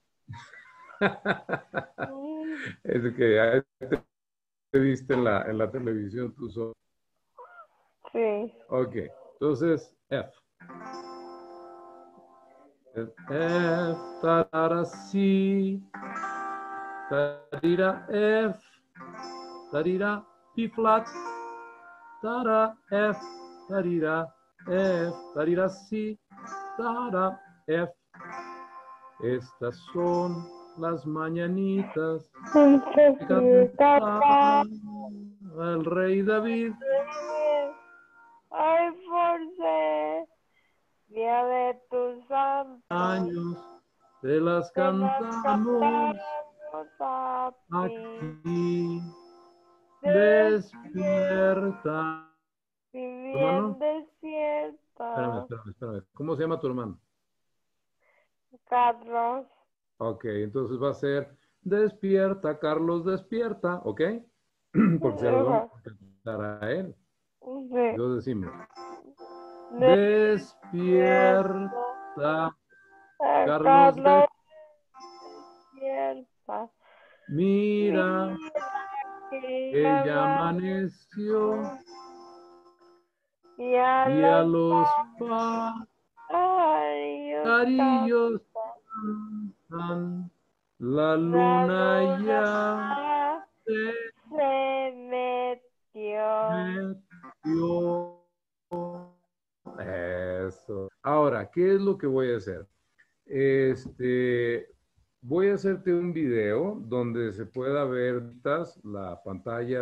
Es que ahí te viste en la televisión tú solo. Sí. Ok, entonces F. F, tarara, si, tarira, F, tarira, B flat, tara, F, tarira, F, tarira, si, tara, F. Estas son las mañanitas que cantaba el rey David. Ay, Force, día de tu santo. Años te las cantamos aquí. Despierta. Si ¿Hermano? bien desierta. Espérame. ¿Cómo se llama tu hermano? Carlos. Ok, entonces va a ser despierta, Carlos, despierta, ¿ok? Porque se lo vamos a cantar a él. Sí. Entonces decimos, despierta, Carlos, despierta. mira, que ya amaneció y a y a los los pajarillos pajarillos cantan, la la luna ya luna se se metió. metió. Eso. Ahora, ¿qué es lo que voy a hacer? Voy a hacerte un video donde se pueda ver la pantalla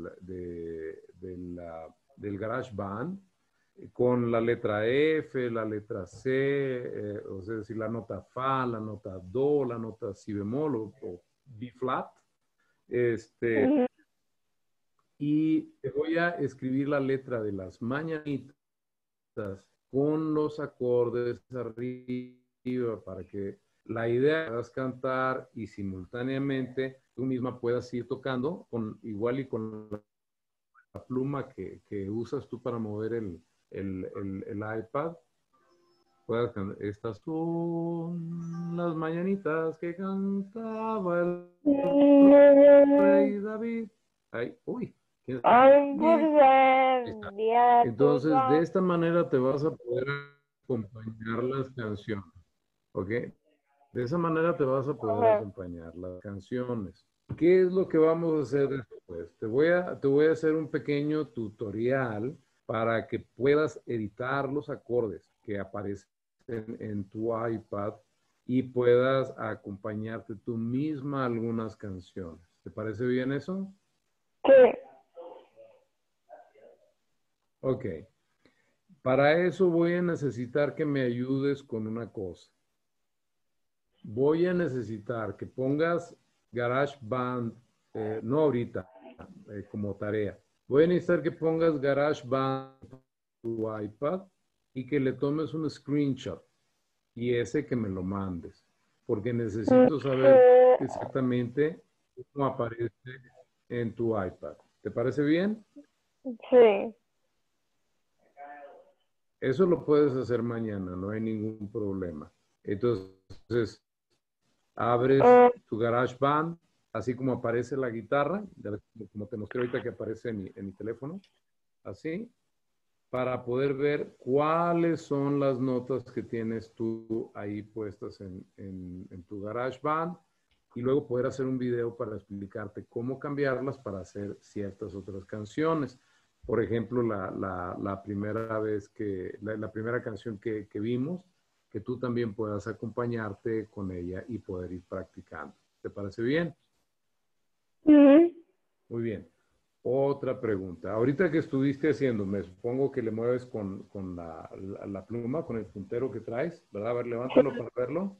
del GarageBand con la letra F, la letra C, o sea, decir, la nota Fa, la nota Do, la nota Si bemol o B flat. Y te voy a escribir la letra de las mañanitas con los acordes arriba para que la idea puedas cantar y simultáneamente tú misma puedas ir tocando igual y con la pluma que usas tú para mover el iPad. Puedas cantar. Estas son las mañanitas que cantaba el rey David. Ay, uy. Entonces, de esta manera te vas a poder acompañar las canciones, ¿ok? De esa manera te vas a poder acompañar las canciones. ¿Qué es lo que vamos a hacer después? Te voy a hacer un pequeño tutorial para que puedas editar los acordes que aparecen en tu iPad y puedas acompañarte tú misma a algunas canciones. ¿Te parece bien eso? Sí. Ok. Para eso voy a necesitar que me ayudes con una cosa. Voy a necesitar que pongas GarageBand, no ahorita, como tarea. Voy a necesitar que pongas GarageBand en tu iPad y que le tomes un screenshot y ese que me lo mandes, porque necesito saber exactamente cómo aparece en tu iPad. ¿Te parece bien? Sí. Eso lo puedes hacer mañana, no hay ningún problema. Entonces, abres tu GarageBand, así como aparece la guitarra, como te mostré ahorita que aparece en mi teléfono, así, para poder ver cuáles son las notas que tienes tú ahí puestas en tu GarageBand y luego poder hacer un video para explicarte cómo cambiarlas para hacer ciertas otras canciones. Por ejemplo, la primera vez la primera canción que vimos, que tú también puedas acompañarte con ella y poder ir practicando. ¿Te parece bien? Muy bien. Otra pregunta. Ahorita que estuviste haciendo, me supongo que le mueves con la pluma, con el puntero que traes, ¿verdad? A ver, levántalo para verlo.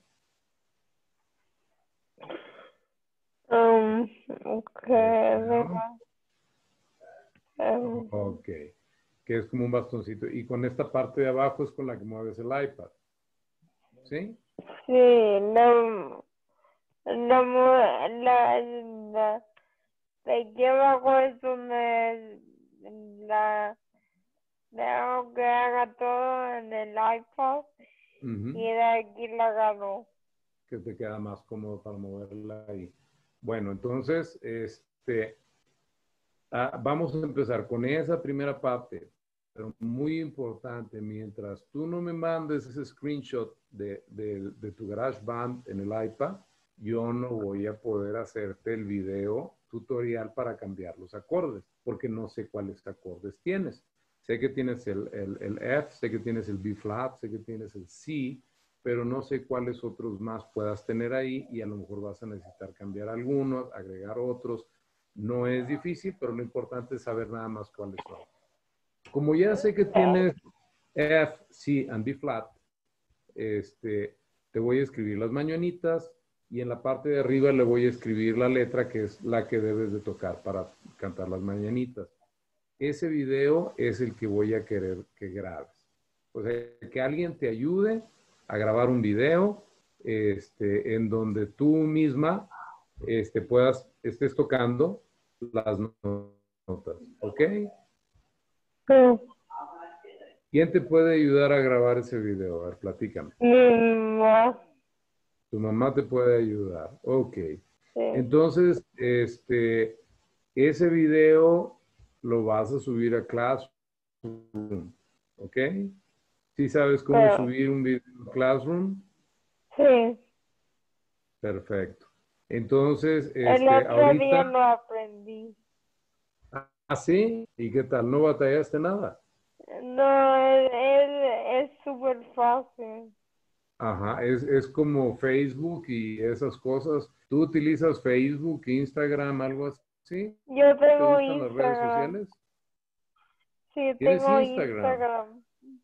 Ok. Que es como un bastoncito. Y con esta parte de abajo es con la que mueves el iPad. ¿Sí? Sí, de aquí abajo es donde dejo que haga todo en el iPad y de aquí la agarro. Que te queda más cómodo para moverla ahí. Bueno, entonces, vamos a empezar con esa primera parte, pero muy importante, mientras tú no me mandes ese screenshot de tu GarageBand en el iPad, yo no voy a poder hacerte el video tutorial para cambiar los acordes, porque no sé cuáles acordes tienes. Sé que tienes el F, sé que tienes el B flat, sé que tienes el C, pero no sé cuáles otros más puedas tener ahí y a lo mejor vas a necesitar cambiar algunos, agregar otros. No es difícil, pero lo importante es saber nada más cuáles son. Como ya sé que tienes F, C and B flat, te voy a escribir las mañanitas y en la parte de arriba le voy a escribir la letra que es la que debes de tocar para cantar las mañanitas. Ese video es el que voy a querer que grabes. O sea, que alguien te ayude a grabar un video en donde tú misma estés tocando las notas. ¿Ok? Sí. ¿Quién te puede ayudar a grabar ese video? A ver, platícame. No, Tu mamá te puede ayudar. Ok. sí. Entonces, ese video lo vas a subir a Classroom. ¿Ok? ¿Sí sabes cómo subir un video a Classroom? Sí. Perfecto. Entonces, El otro día ahorita... lo aprendí. ¿Ah, sí? ¿Y qué tal? ¿No batallaste nada? No, es súper fácil. Ajá, es como Facebook y esas cosas. ¿Tú utilizas Facebook, Instagram, algo así? Yo ¿Te tengo gustan las redes Instagram. sociales? Sí, ¿Tienes tengo Instagram? Instagram.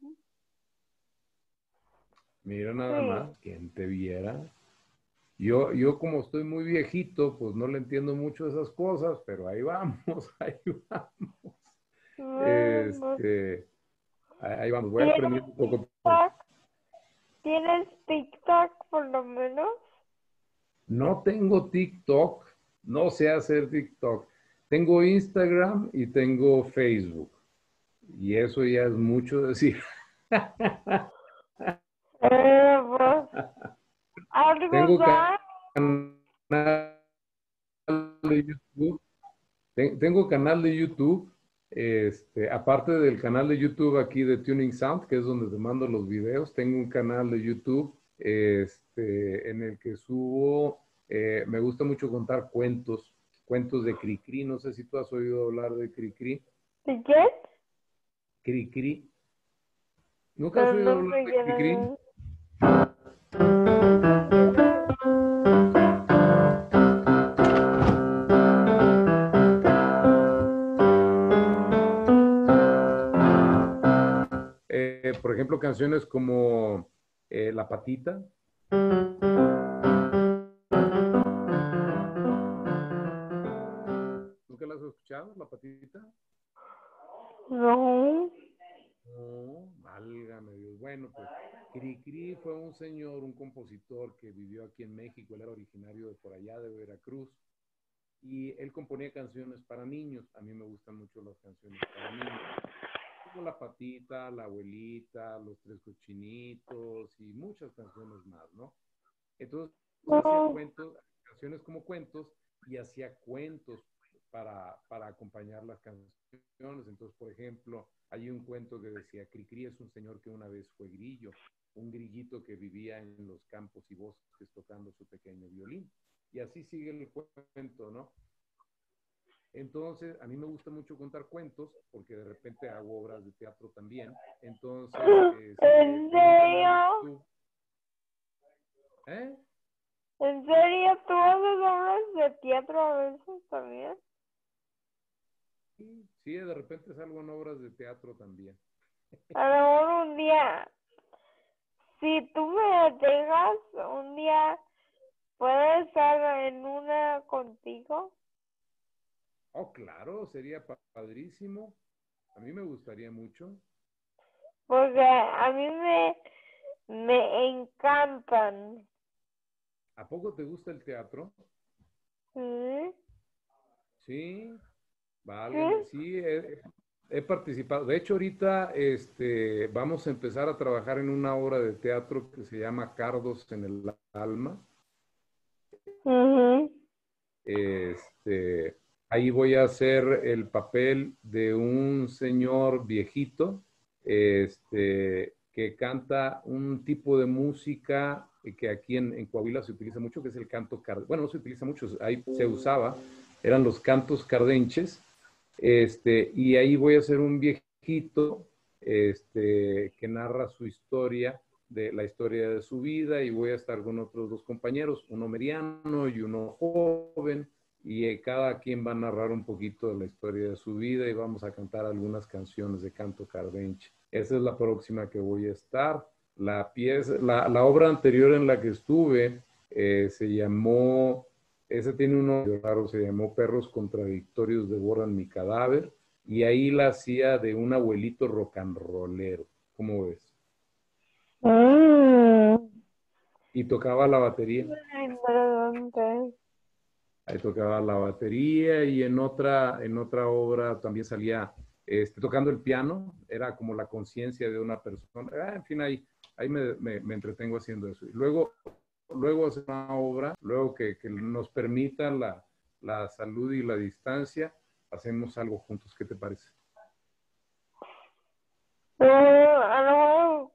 Mira nada Sí. más, quien te viera. Yo como estoy muy viejito, pues no le entiendo mucho esas cosas, pero ahí vamos, ahí vamos. Bueno, Este, ahí vamos, voy ¿tienes aprendiendo un poco. TikTok? ¿Tienes TikTok por lo menos? No tengo TikTok, no sé hacer TikTok. Tengo Instagram y tengo Facebook. Y eso ya es mucho decir. Pues, algo Tengo da. canal de YouTube. Tengo canal de YouTube. Aparte del canal de YouTube aquí de Tuning Sound, que es donde te mando los videos, tengo un canal de YouTube en el que subo, me gusta mucho contar cuentos de Cricri. No sé si tú has oído hablar de Cricri. ¿De qué? Cricri. ¿Nunca has No, oído no hablar sé de qué Cricri? es. No sé qué es. Por ejemplo, canciones como La Patita. ¿Nunca las has escuchado, La Patita? No. No, válgame Dios. Bueno, pues Cricri fue un señor, un compositor que vivió aquí en México. Él era originario de por allá, de Veracruz. Y él componía canciones para niños. A mí me gustan mucho las canciones para niños. Como La Patita, La Abuelita, Los Tres Cochinitos y muchas canciones más, ¿no? Entonces hacía No. cuentos, canciones como cuentos y hacía cuentos para acompañar las canciones. Entonces, por ejemplo, hay un cuento que decía, Cricri es un señor que una vez fue grillo, un grillito que vivía en los campos y bosques tocando su pequeño violín. Y así sigue el cuento, ¿no? Entonces, a mí me gusta mucho contar cuentos porque de repente hago obras de teatro también. Entonces, ¿En tengo un canal de serio? YouTube. ¿Eh? ¿En serio? ¿Tú haces obras de teatro a veces también? Sí, sí, de repente salgo en obras de teatro también. A lo mejor un día, si tú me dejas, un día puedo estar en una contigo. Oh, claro, sería padrísimo. A mí me gustaría mucho. Porque a mí me encantan. ¿A poco te gusta el teatro? Sí. Sí, válgame, sí, he participado. De hecho, ahorita vamos a empezar a trabajar en una obra de teatro que se llama Cardos en el Alma. Ujú. Este, ahí voy a hacer el papel de un señor viejito, que canta un tipo de música que aquí en Coahuila se utiliza mucho, que es el canto cardenche. Bueno, no se utiliza mucho, ahí se usaba, eran los cantos cardenches. Y ahí voy a ser un viejito, que narra su historia, de la historia de su vida, y voy a estar con otros dos compañeros, uno mediano y uno joven, y cada quien va a narrar un poquito de la historia de su vida y vamos a cantar algunas canciones de canto cardenche. Esa es la próxima que voy a estar. La obra anterior en la que estuve se llamó, ese tiene un nombre raro, se llamó Perros Contradictorios Devoran mi Cadáver, y ahí la hacía de un abuelito rock and rollero. ¿Cómo ves? Mm, Y tocaba la batería. interesante. Ahí tocaba la batería, y en otra obra también salía tocando el piano. Era como la conciencia de una persona. En fin, ahí me entretengo haciendo eso. Y luego hacer una obra, luego que nos permita la salud y la distancia, hacemos algo juntos. ¿Qué te parece? A lo mejor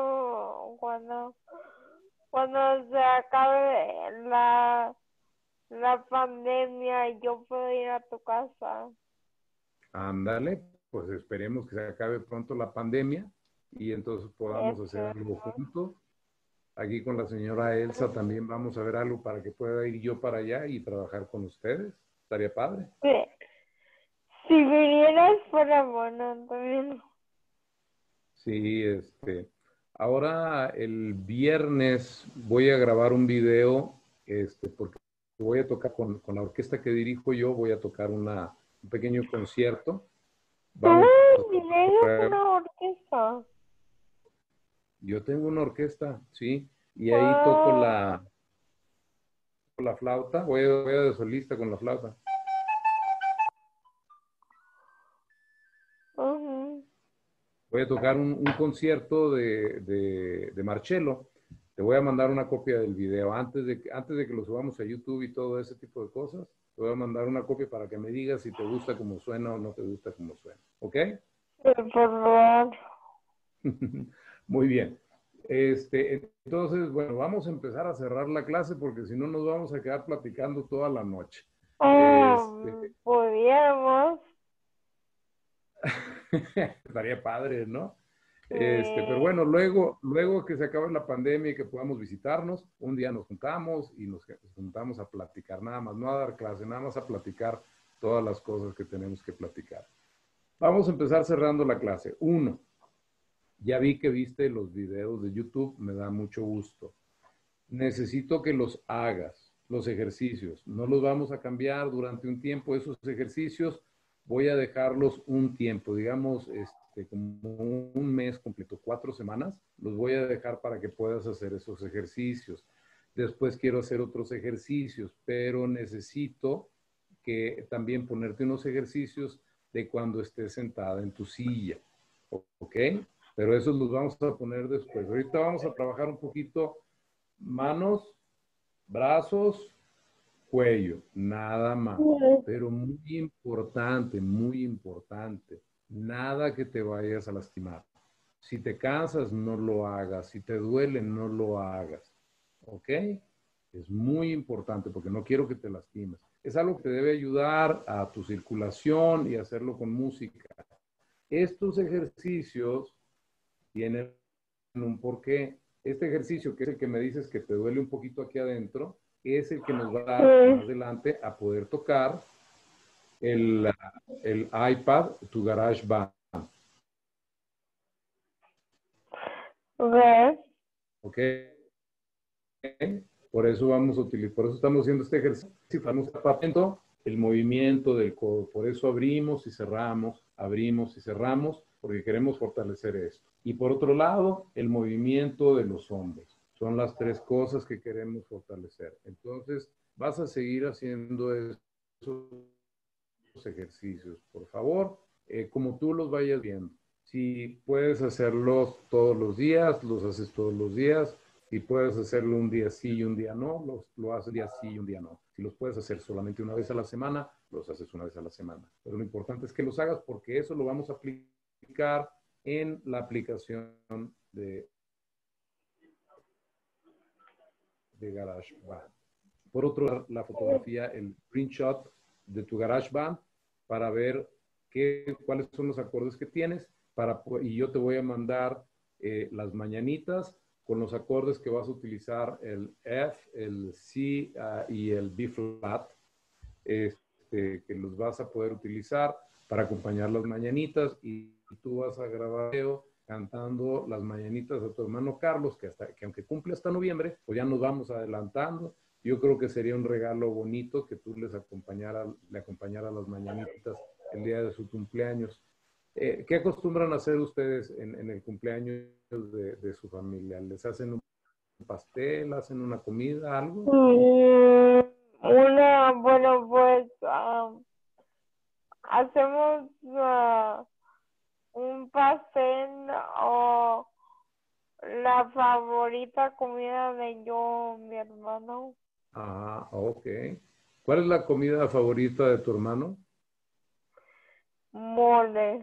cuando se acabe la pandemia, yo puedo ir a tu casa. Ándale, pues esperemos que se acabe pronto la pandemia y entonces podamos hacer algo Espero. juntos. Aquí con la señora Elsa también vamos a ver algo para que pueda ir yo para allá y trabajar con ustedes. Estaría padre. Sí. Si vinieras fuera bueno también. Sí, ahora el viernes voy a grabar un video, porque voy a tocar con la orquesta que dirijo yo, voy a tocar un pequeño concierto. Vamos a Tienes correr. una orquesta. Yo tengo una orquesta, sí, y ahí toco Wow. la flauta, voy de solista con la flauta. Ujú. Voy a tocar un concierto de Marcello. Te voy a mandar una copia del video antes de que lo subamos a YouTube y todo ese tipo de cosas. Te voy a mandar una copia para que me digas si te gusta como suena o no te gusta como suena. ¿Ok? Por favor. Muy bien. Entonces, bueno, vamos a empezar a cerrar la clase porque si no nos vamos a quedar platicando toda la noche. Pudiéramos. Estaría padre, ¿no? Pero Eh, bueno, luego que se acabe la pandemia y que podamos visitarnos, un día nos juntamos y nos juntamos a platicar, nada más, no a dar clase, nada más a platicar todas las cosas que tenemos que platicar. Vamos a empezar cerrando la clase. 1. Ya vi que viste los videos de YouTube, me da mucho gusto. Necesito que los hagas, los ejercicios. No los vamos a cambiar durante un tiempo. Esos ejercicios voy a dejarlos un tiempo, digamos, como un mes completo, 4 semanas. Los voy a dejar para que puedas hacer esos ejercicios. Después quiero hacer otros ejercicios, pero necesito que también ponerte unos ejercicios de cuando estés sentada en tu silla. ¿Ok? Pero esos los vamos a poner después. Ahorita vamos a trabajar un poquito manos, brazos, cuello, nada más. Pero muy importante, nada que te vayas a lastimar. Si te cansas, no lo hagas. Si te duele, no lo hagas. ¿Ok? Es muy importante porque no quiero que te lastimes. Es algo que te debe ayudar a tu circulación y hacerlo con música. Estos ejercicios tienen un porqué. Este ejercicio, que es el que me dices que te duele un poquito aquí adentro, es el que nos va a dar más adelante a poder tocar el iPad, tu GarageBand. okay. ¿Ok? Por eso vamos a utilizar, por eso estamos haciendo este ejercicio. Si estamos atento el movimiento del codo, por eso abrimos y cerramos, porque queremos fortalecer esto. Y por otro lado, el movimiento de los hombros. Son las tres cosas que queremos fortalecer. Entonces, vas a seguir haciendo esos ejercicios, por favor, como tú los vayas viendo. Si puedes hacerlos todos los días, los haces todos los días. Si puedes hacerlo un día sí y un día no, lo haces un día sí y un día no. Si los puedes hacer solamente una vez a la semana, los haces una vez a la semana. Pero lo importante es que los hagas porque eso lo vamos a aplicar en la aplicación de GarageBand. Por otro lado, la fotografía, el screenshot de tu GarageBand para ver cuáles son los acordes que tienes y yo te voy a mandar las mañanitas con los acordes que vas a utilizar, el F, el C y el B flat, que los vas a poder utilizar para acompañar las mañanitas y tú vas a grabar video cantando las mañanitas a tu hermano Carlos, que aunque cumple hasta noviembre, pues ya nos vamos adelantando. Yo creo que sería un regalo bonito que tú le acompañara las mañanitas el día de su cumpleaños. ¿Qué acostumbran a hacer ustedes en el cumpleaños de su familia? ¿Les hacen un pastel, hacen una comida, algo? Bueno, pues hacemos un pastel o la favorita comida de yo, mi hermano. Ah, ok. ¿Cuál es la comida favorita de tu hermano? Mole.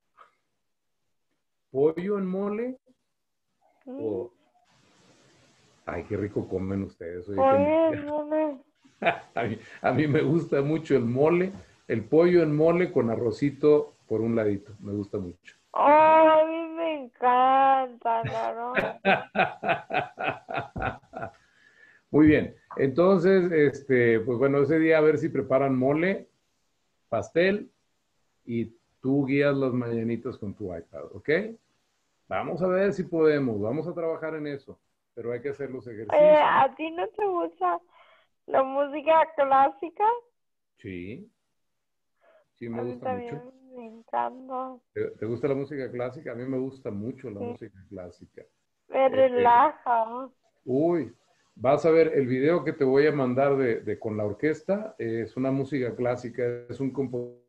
¿Pollo en mole? Mm, Ay, qué rico comen ustedes. Oye, Oye, mole. a mí me gusta mucho el mole, el pollo en mole con arrocito por un ladito. Me gusta mucho. Oh, a mí me encanta, claro. Muy bien. Entonces, pues bueno, ese día a ver si preparan mole, pastel y tú guías las mañanitas con tu iPad, ¿ok? Vamos a ver si podemos, vamos a trabajar en eso, pero hay que hacer los ejercicios. ¿A ti no te gusta la música clásica? Sí, sí me A mí gusta mucho. también me encanta. ¿Te gusta la música clásica? A mí me gusta mucho la Sí, música clásica. me Este, relaja. uy, vas a ver el video que te voy a mandar de con la orquesta. Es una música clásica, es un compositor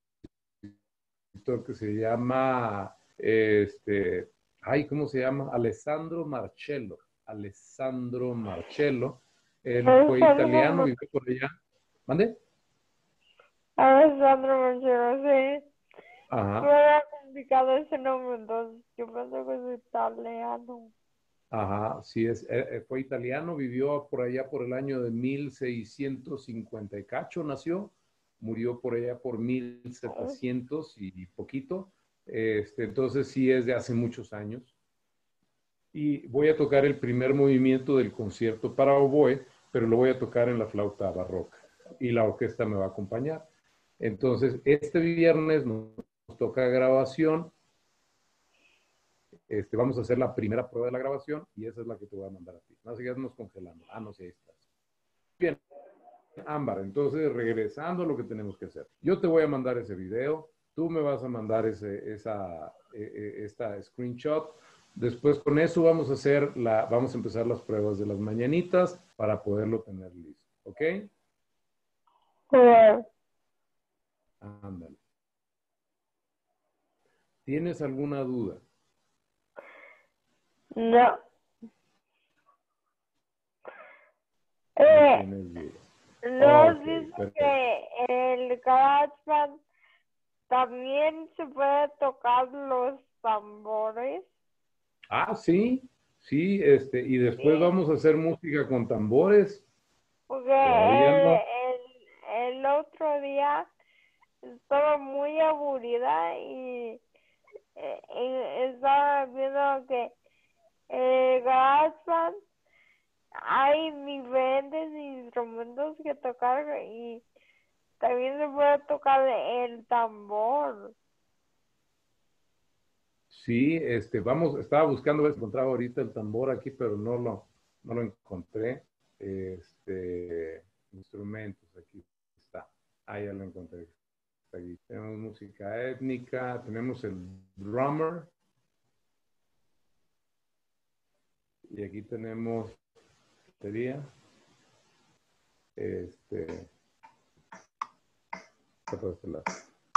que se llama, ay, ¿cómo se llama? Alessandro Marcello. Alessandro Marcello. Él fue italiano, Alejandro, vivió por allá. ¿Mande? Alejandro Marcelo, sí. Ajá, Suena complicado ese nombre, entonces yo pienso que es italiano. ajá, sí es, fue italiano, vivió por allá por el año de 1650 y cacho, nació, murió por allá por mil Oh, setecientos y poquito, entonces sí es de hace muchos años. Y voy a tocar el primer movimiento del concierto para oboe, pero lo voy a tocar en la flauta barroca y la orquesta me va a acompañar. Entonces, este viernes nos toca grabación. Vamos a hacer la primera prueba de la grabación y esa es la que te voy a mandar a ti. No, sigamos congelando. Ah, no sé, ahí estás. Bien, Ámbar, entonces regresando a lo que tenemos que hacer. Yo te voy a mandar ese video, tú me vas a mandar esta screenshot. Después con eso vamos a empezar las pruebas de las mañanitas para poderlo tener listo. ¿Ok? sí. Ándale. ¿Tienes alguna duda? No. No Eh, tienes duda. nos Ok, dice perfecto. que el GarageBand también se puede tocar los tambores. Ah, sí, sí, y después Sí, vamos a hacer música con tambores. porque Todavía no. el otro día estaba muy aburrida y estaba viendo que el GarageBand hay diferentes instrumentos que tocar y también se puede tocar el tambor. Sí, estaba buscando ver si encontraba ahorita el tambor aquí, pero no lo encontré. Instrumentos, aquí está. Ah, ya lo encontré. Está aquí. Tenemos música étnica, tenemos el drummer, Y aquí tenemos, sería, por este lado.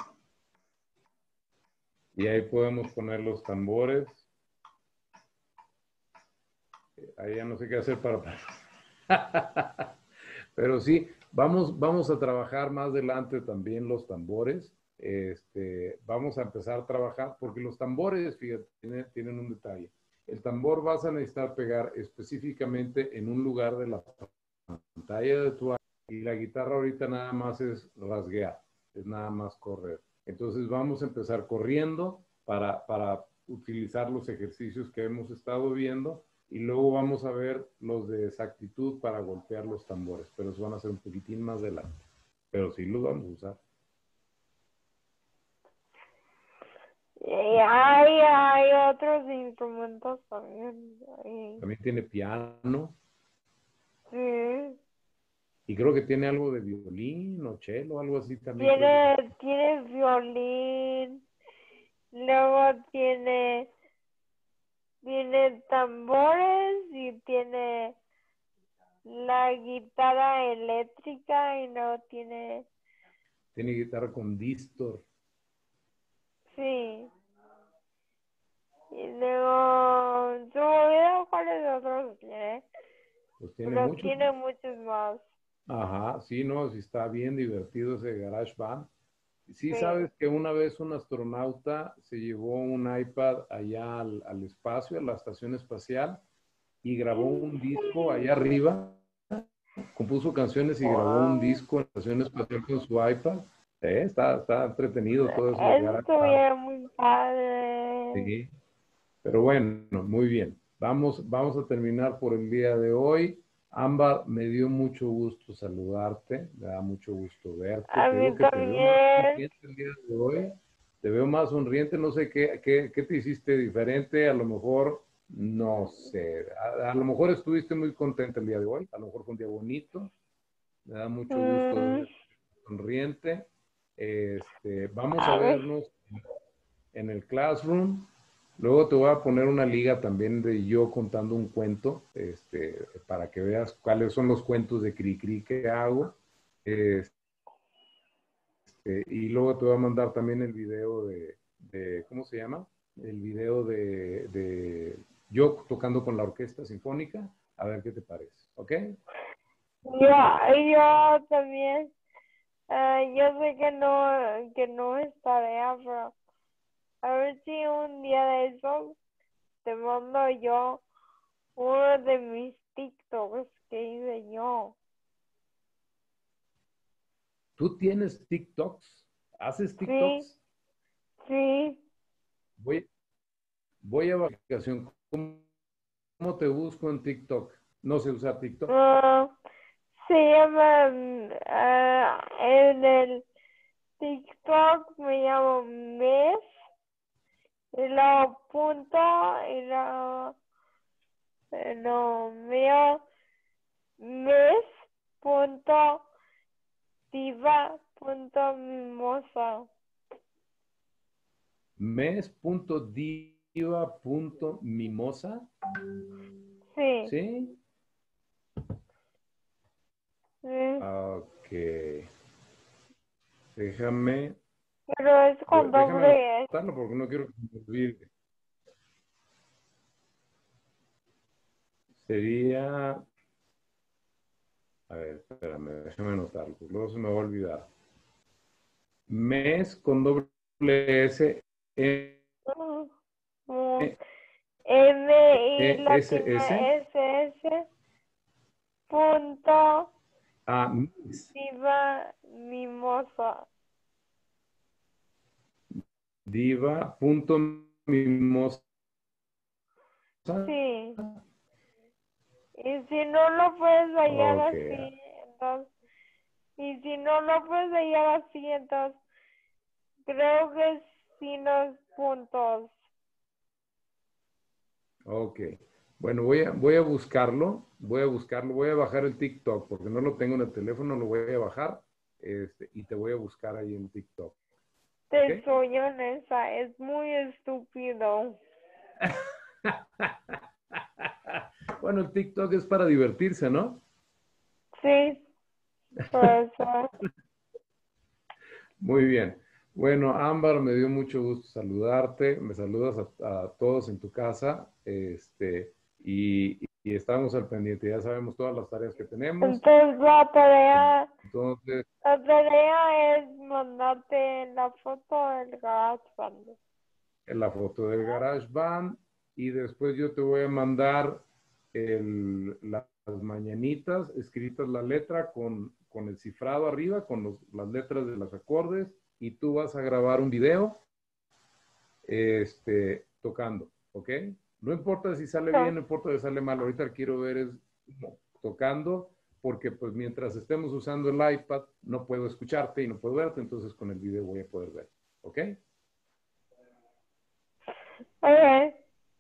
Y ahí podemos poner los tambores. Ahí ya no sé qué hacer para... Pero sí, vamos a trabajar más adelante también los tambores. Vamos a empezar a trabajar, porque los tambores, fíjate, tienen un detalle. El tambor vas a necesitar pegar específicamente en un lugar de la pantalla de tu iPad, y la guitarra ahorita nada más es rasguear, es nada más correr. Entonces vamos a empezar corriendo para utilizar los ejercicios que hemos estado viendo, y luego vamos a ver los de exactitud para golpear los tambores, pero eso van a ser un poquitín más adelante. Pero sí los vamos a usar. Y hay otros instrumentos también. También tiene piano, Sí. y creo que tiene algo de violín o cello, algo así también. creo que- Tiene violín, luego tiene tambores y tiene la guitarra eléctrica y luego tiene, Tiene guitarra con distor. sí. Y luego, se me olvidó cuáles otros tiene, Pues tiene pero muchos. tiene muchos más. Ajá, sí, no, sí está bien divertido ese GarageBand. Sí, Sí. sabes que una vez un astronauta se llevó un iPad allá al espacio, a la estación espacial, y grabó un disco allá arriba, compuso canciones y grabó un disco en la estación espacial con su iPad. Está entretenido todo eso de Eso GarageBand. estuviera muy padre. Sí, pero bueno, muy bien. Vamos a terminar por el día de hoy. Ámbar, me dio mucho gusto saludarte, me da mucho gusto verte. A Te digo mí que te veo más también. sonriente el día de hoy. Te veo más sonriente, no sé qué te hiciste diferente, a lo mejor, no sé, a lo mejor estuviste muy contenta el día de hoy, a lo mejor fue un día bonito, me da mucho gusto Mm, verte sonriente. Vamos a a ver. vernos en el Classroom. Luego te voy a poner una liga también de yo contando un cuento, para que veas cuáles son los cuentos de Cricri que hago. Y luego te voy a mandar también el video ¿cómo se llama? El video de yo tocando con la orquesta sinfónica, a ver qué te parece, ¿ok? Yo también. Yo sé que no es tarea, pero a ver si un día de esos te mando yo uno de mis TikToks que hice yo. ¿Tú tienes TikToks? ¿Haces Sí, TikToks? sí. Voy, voy a vacación. ¿Cómo te busco en TikTok? No sé usar TikTok. Se llama, en el TikTok me llamo Mes, y luego punto, y luego, no, mío, Mes, punto, diva, punto, mimosa. Mes.diva.mimosa. Sí, ¿Sí? sí, Ok. Déjame, pero es con déjame doble S. anotarlo porque no quiero que me olvide. Sería, a ver, espérame, déjame anotarlo, porque luego se me va a olvidar. Mes con doble S, M y S, latina S. SS, punto, Ah, Mis. diva, mimosa. Diva.mimosa. Sí. Y si no lo puedes hallar Ok. así, entonces, y si no lo puedes hallar así, entonces, creo que sin los puntos. Ok. Bueno, voy a buscarlo, voy a bajar el TikTok, porque no lo tengo en el teléfono, lo voy a bajar, y te voy a buscar ahí en TikTok. ¿Ok? Te soy honesta, es muy estúpido. Bueno, el TikTok es para divertirse, ¿no? Sí, por eso. Muy bien. Bueno, Ámbar, me dio mucho gusto saludarte. Me saludas a todos en tu casa. Y estamos al pendiente. Ya sabemos todas las tareas que tenemos. Entonces Entonces, la tarea es mandarte la foto del GarageBand. la foto del GarageBand y después yo te voy a mandar las mañanitas, escritas la letra con el cifrado arriba, con las letras de los acordes y tú vas a grabar un video tocando, ¿ok? No importa si sale bien, no importa si sale mal, ahorita quiero ver es tocando, porque pues mientras estemos usando el iPad no puedo escucharte y no puedo verte, entonces con el video voy a poder ver, ¿ok? Ok.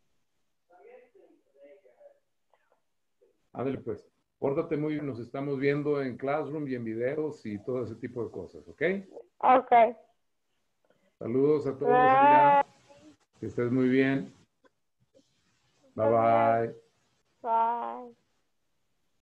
Ándale pues, pórtate muy bien, nos estamos viendo en Classroom y en videos y todo ese tipo de cosas, ¿ok? Ok. Saludos a todos allá, que estés muy bien. Bye También. bye. Bye.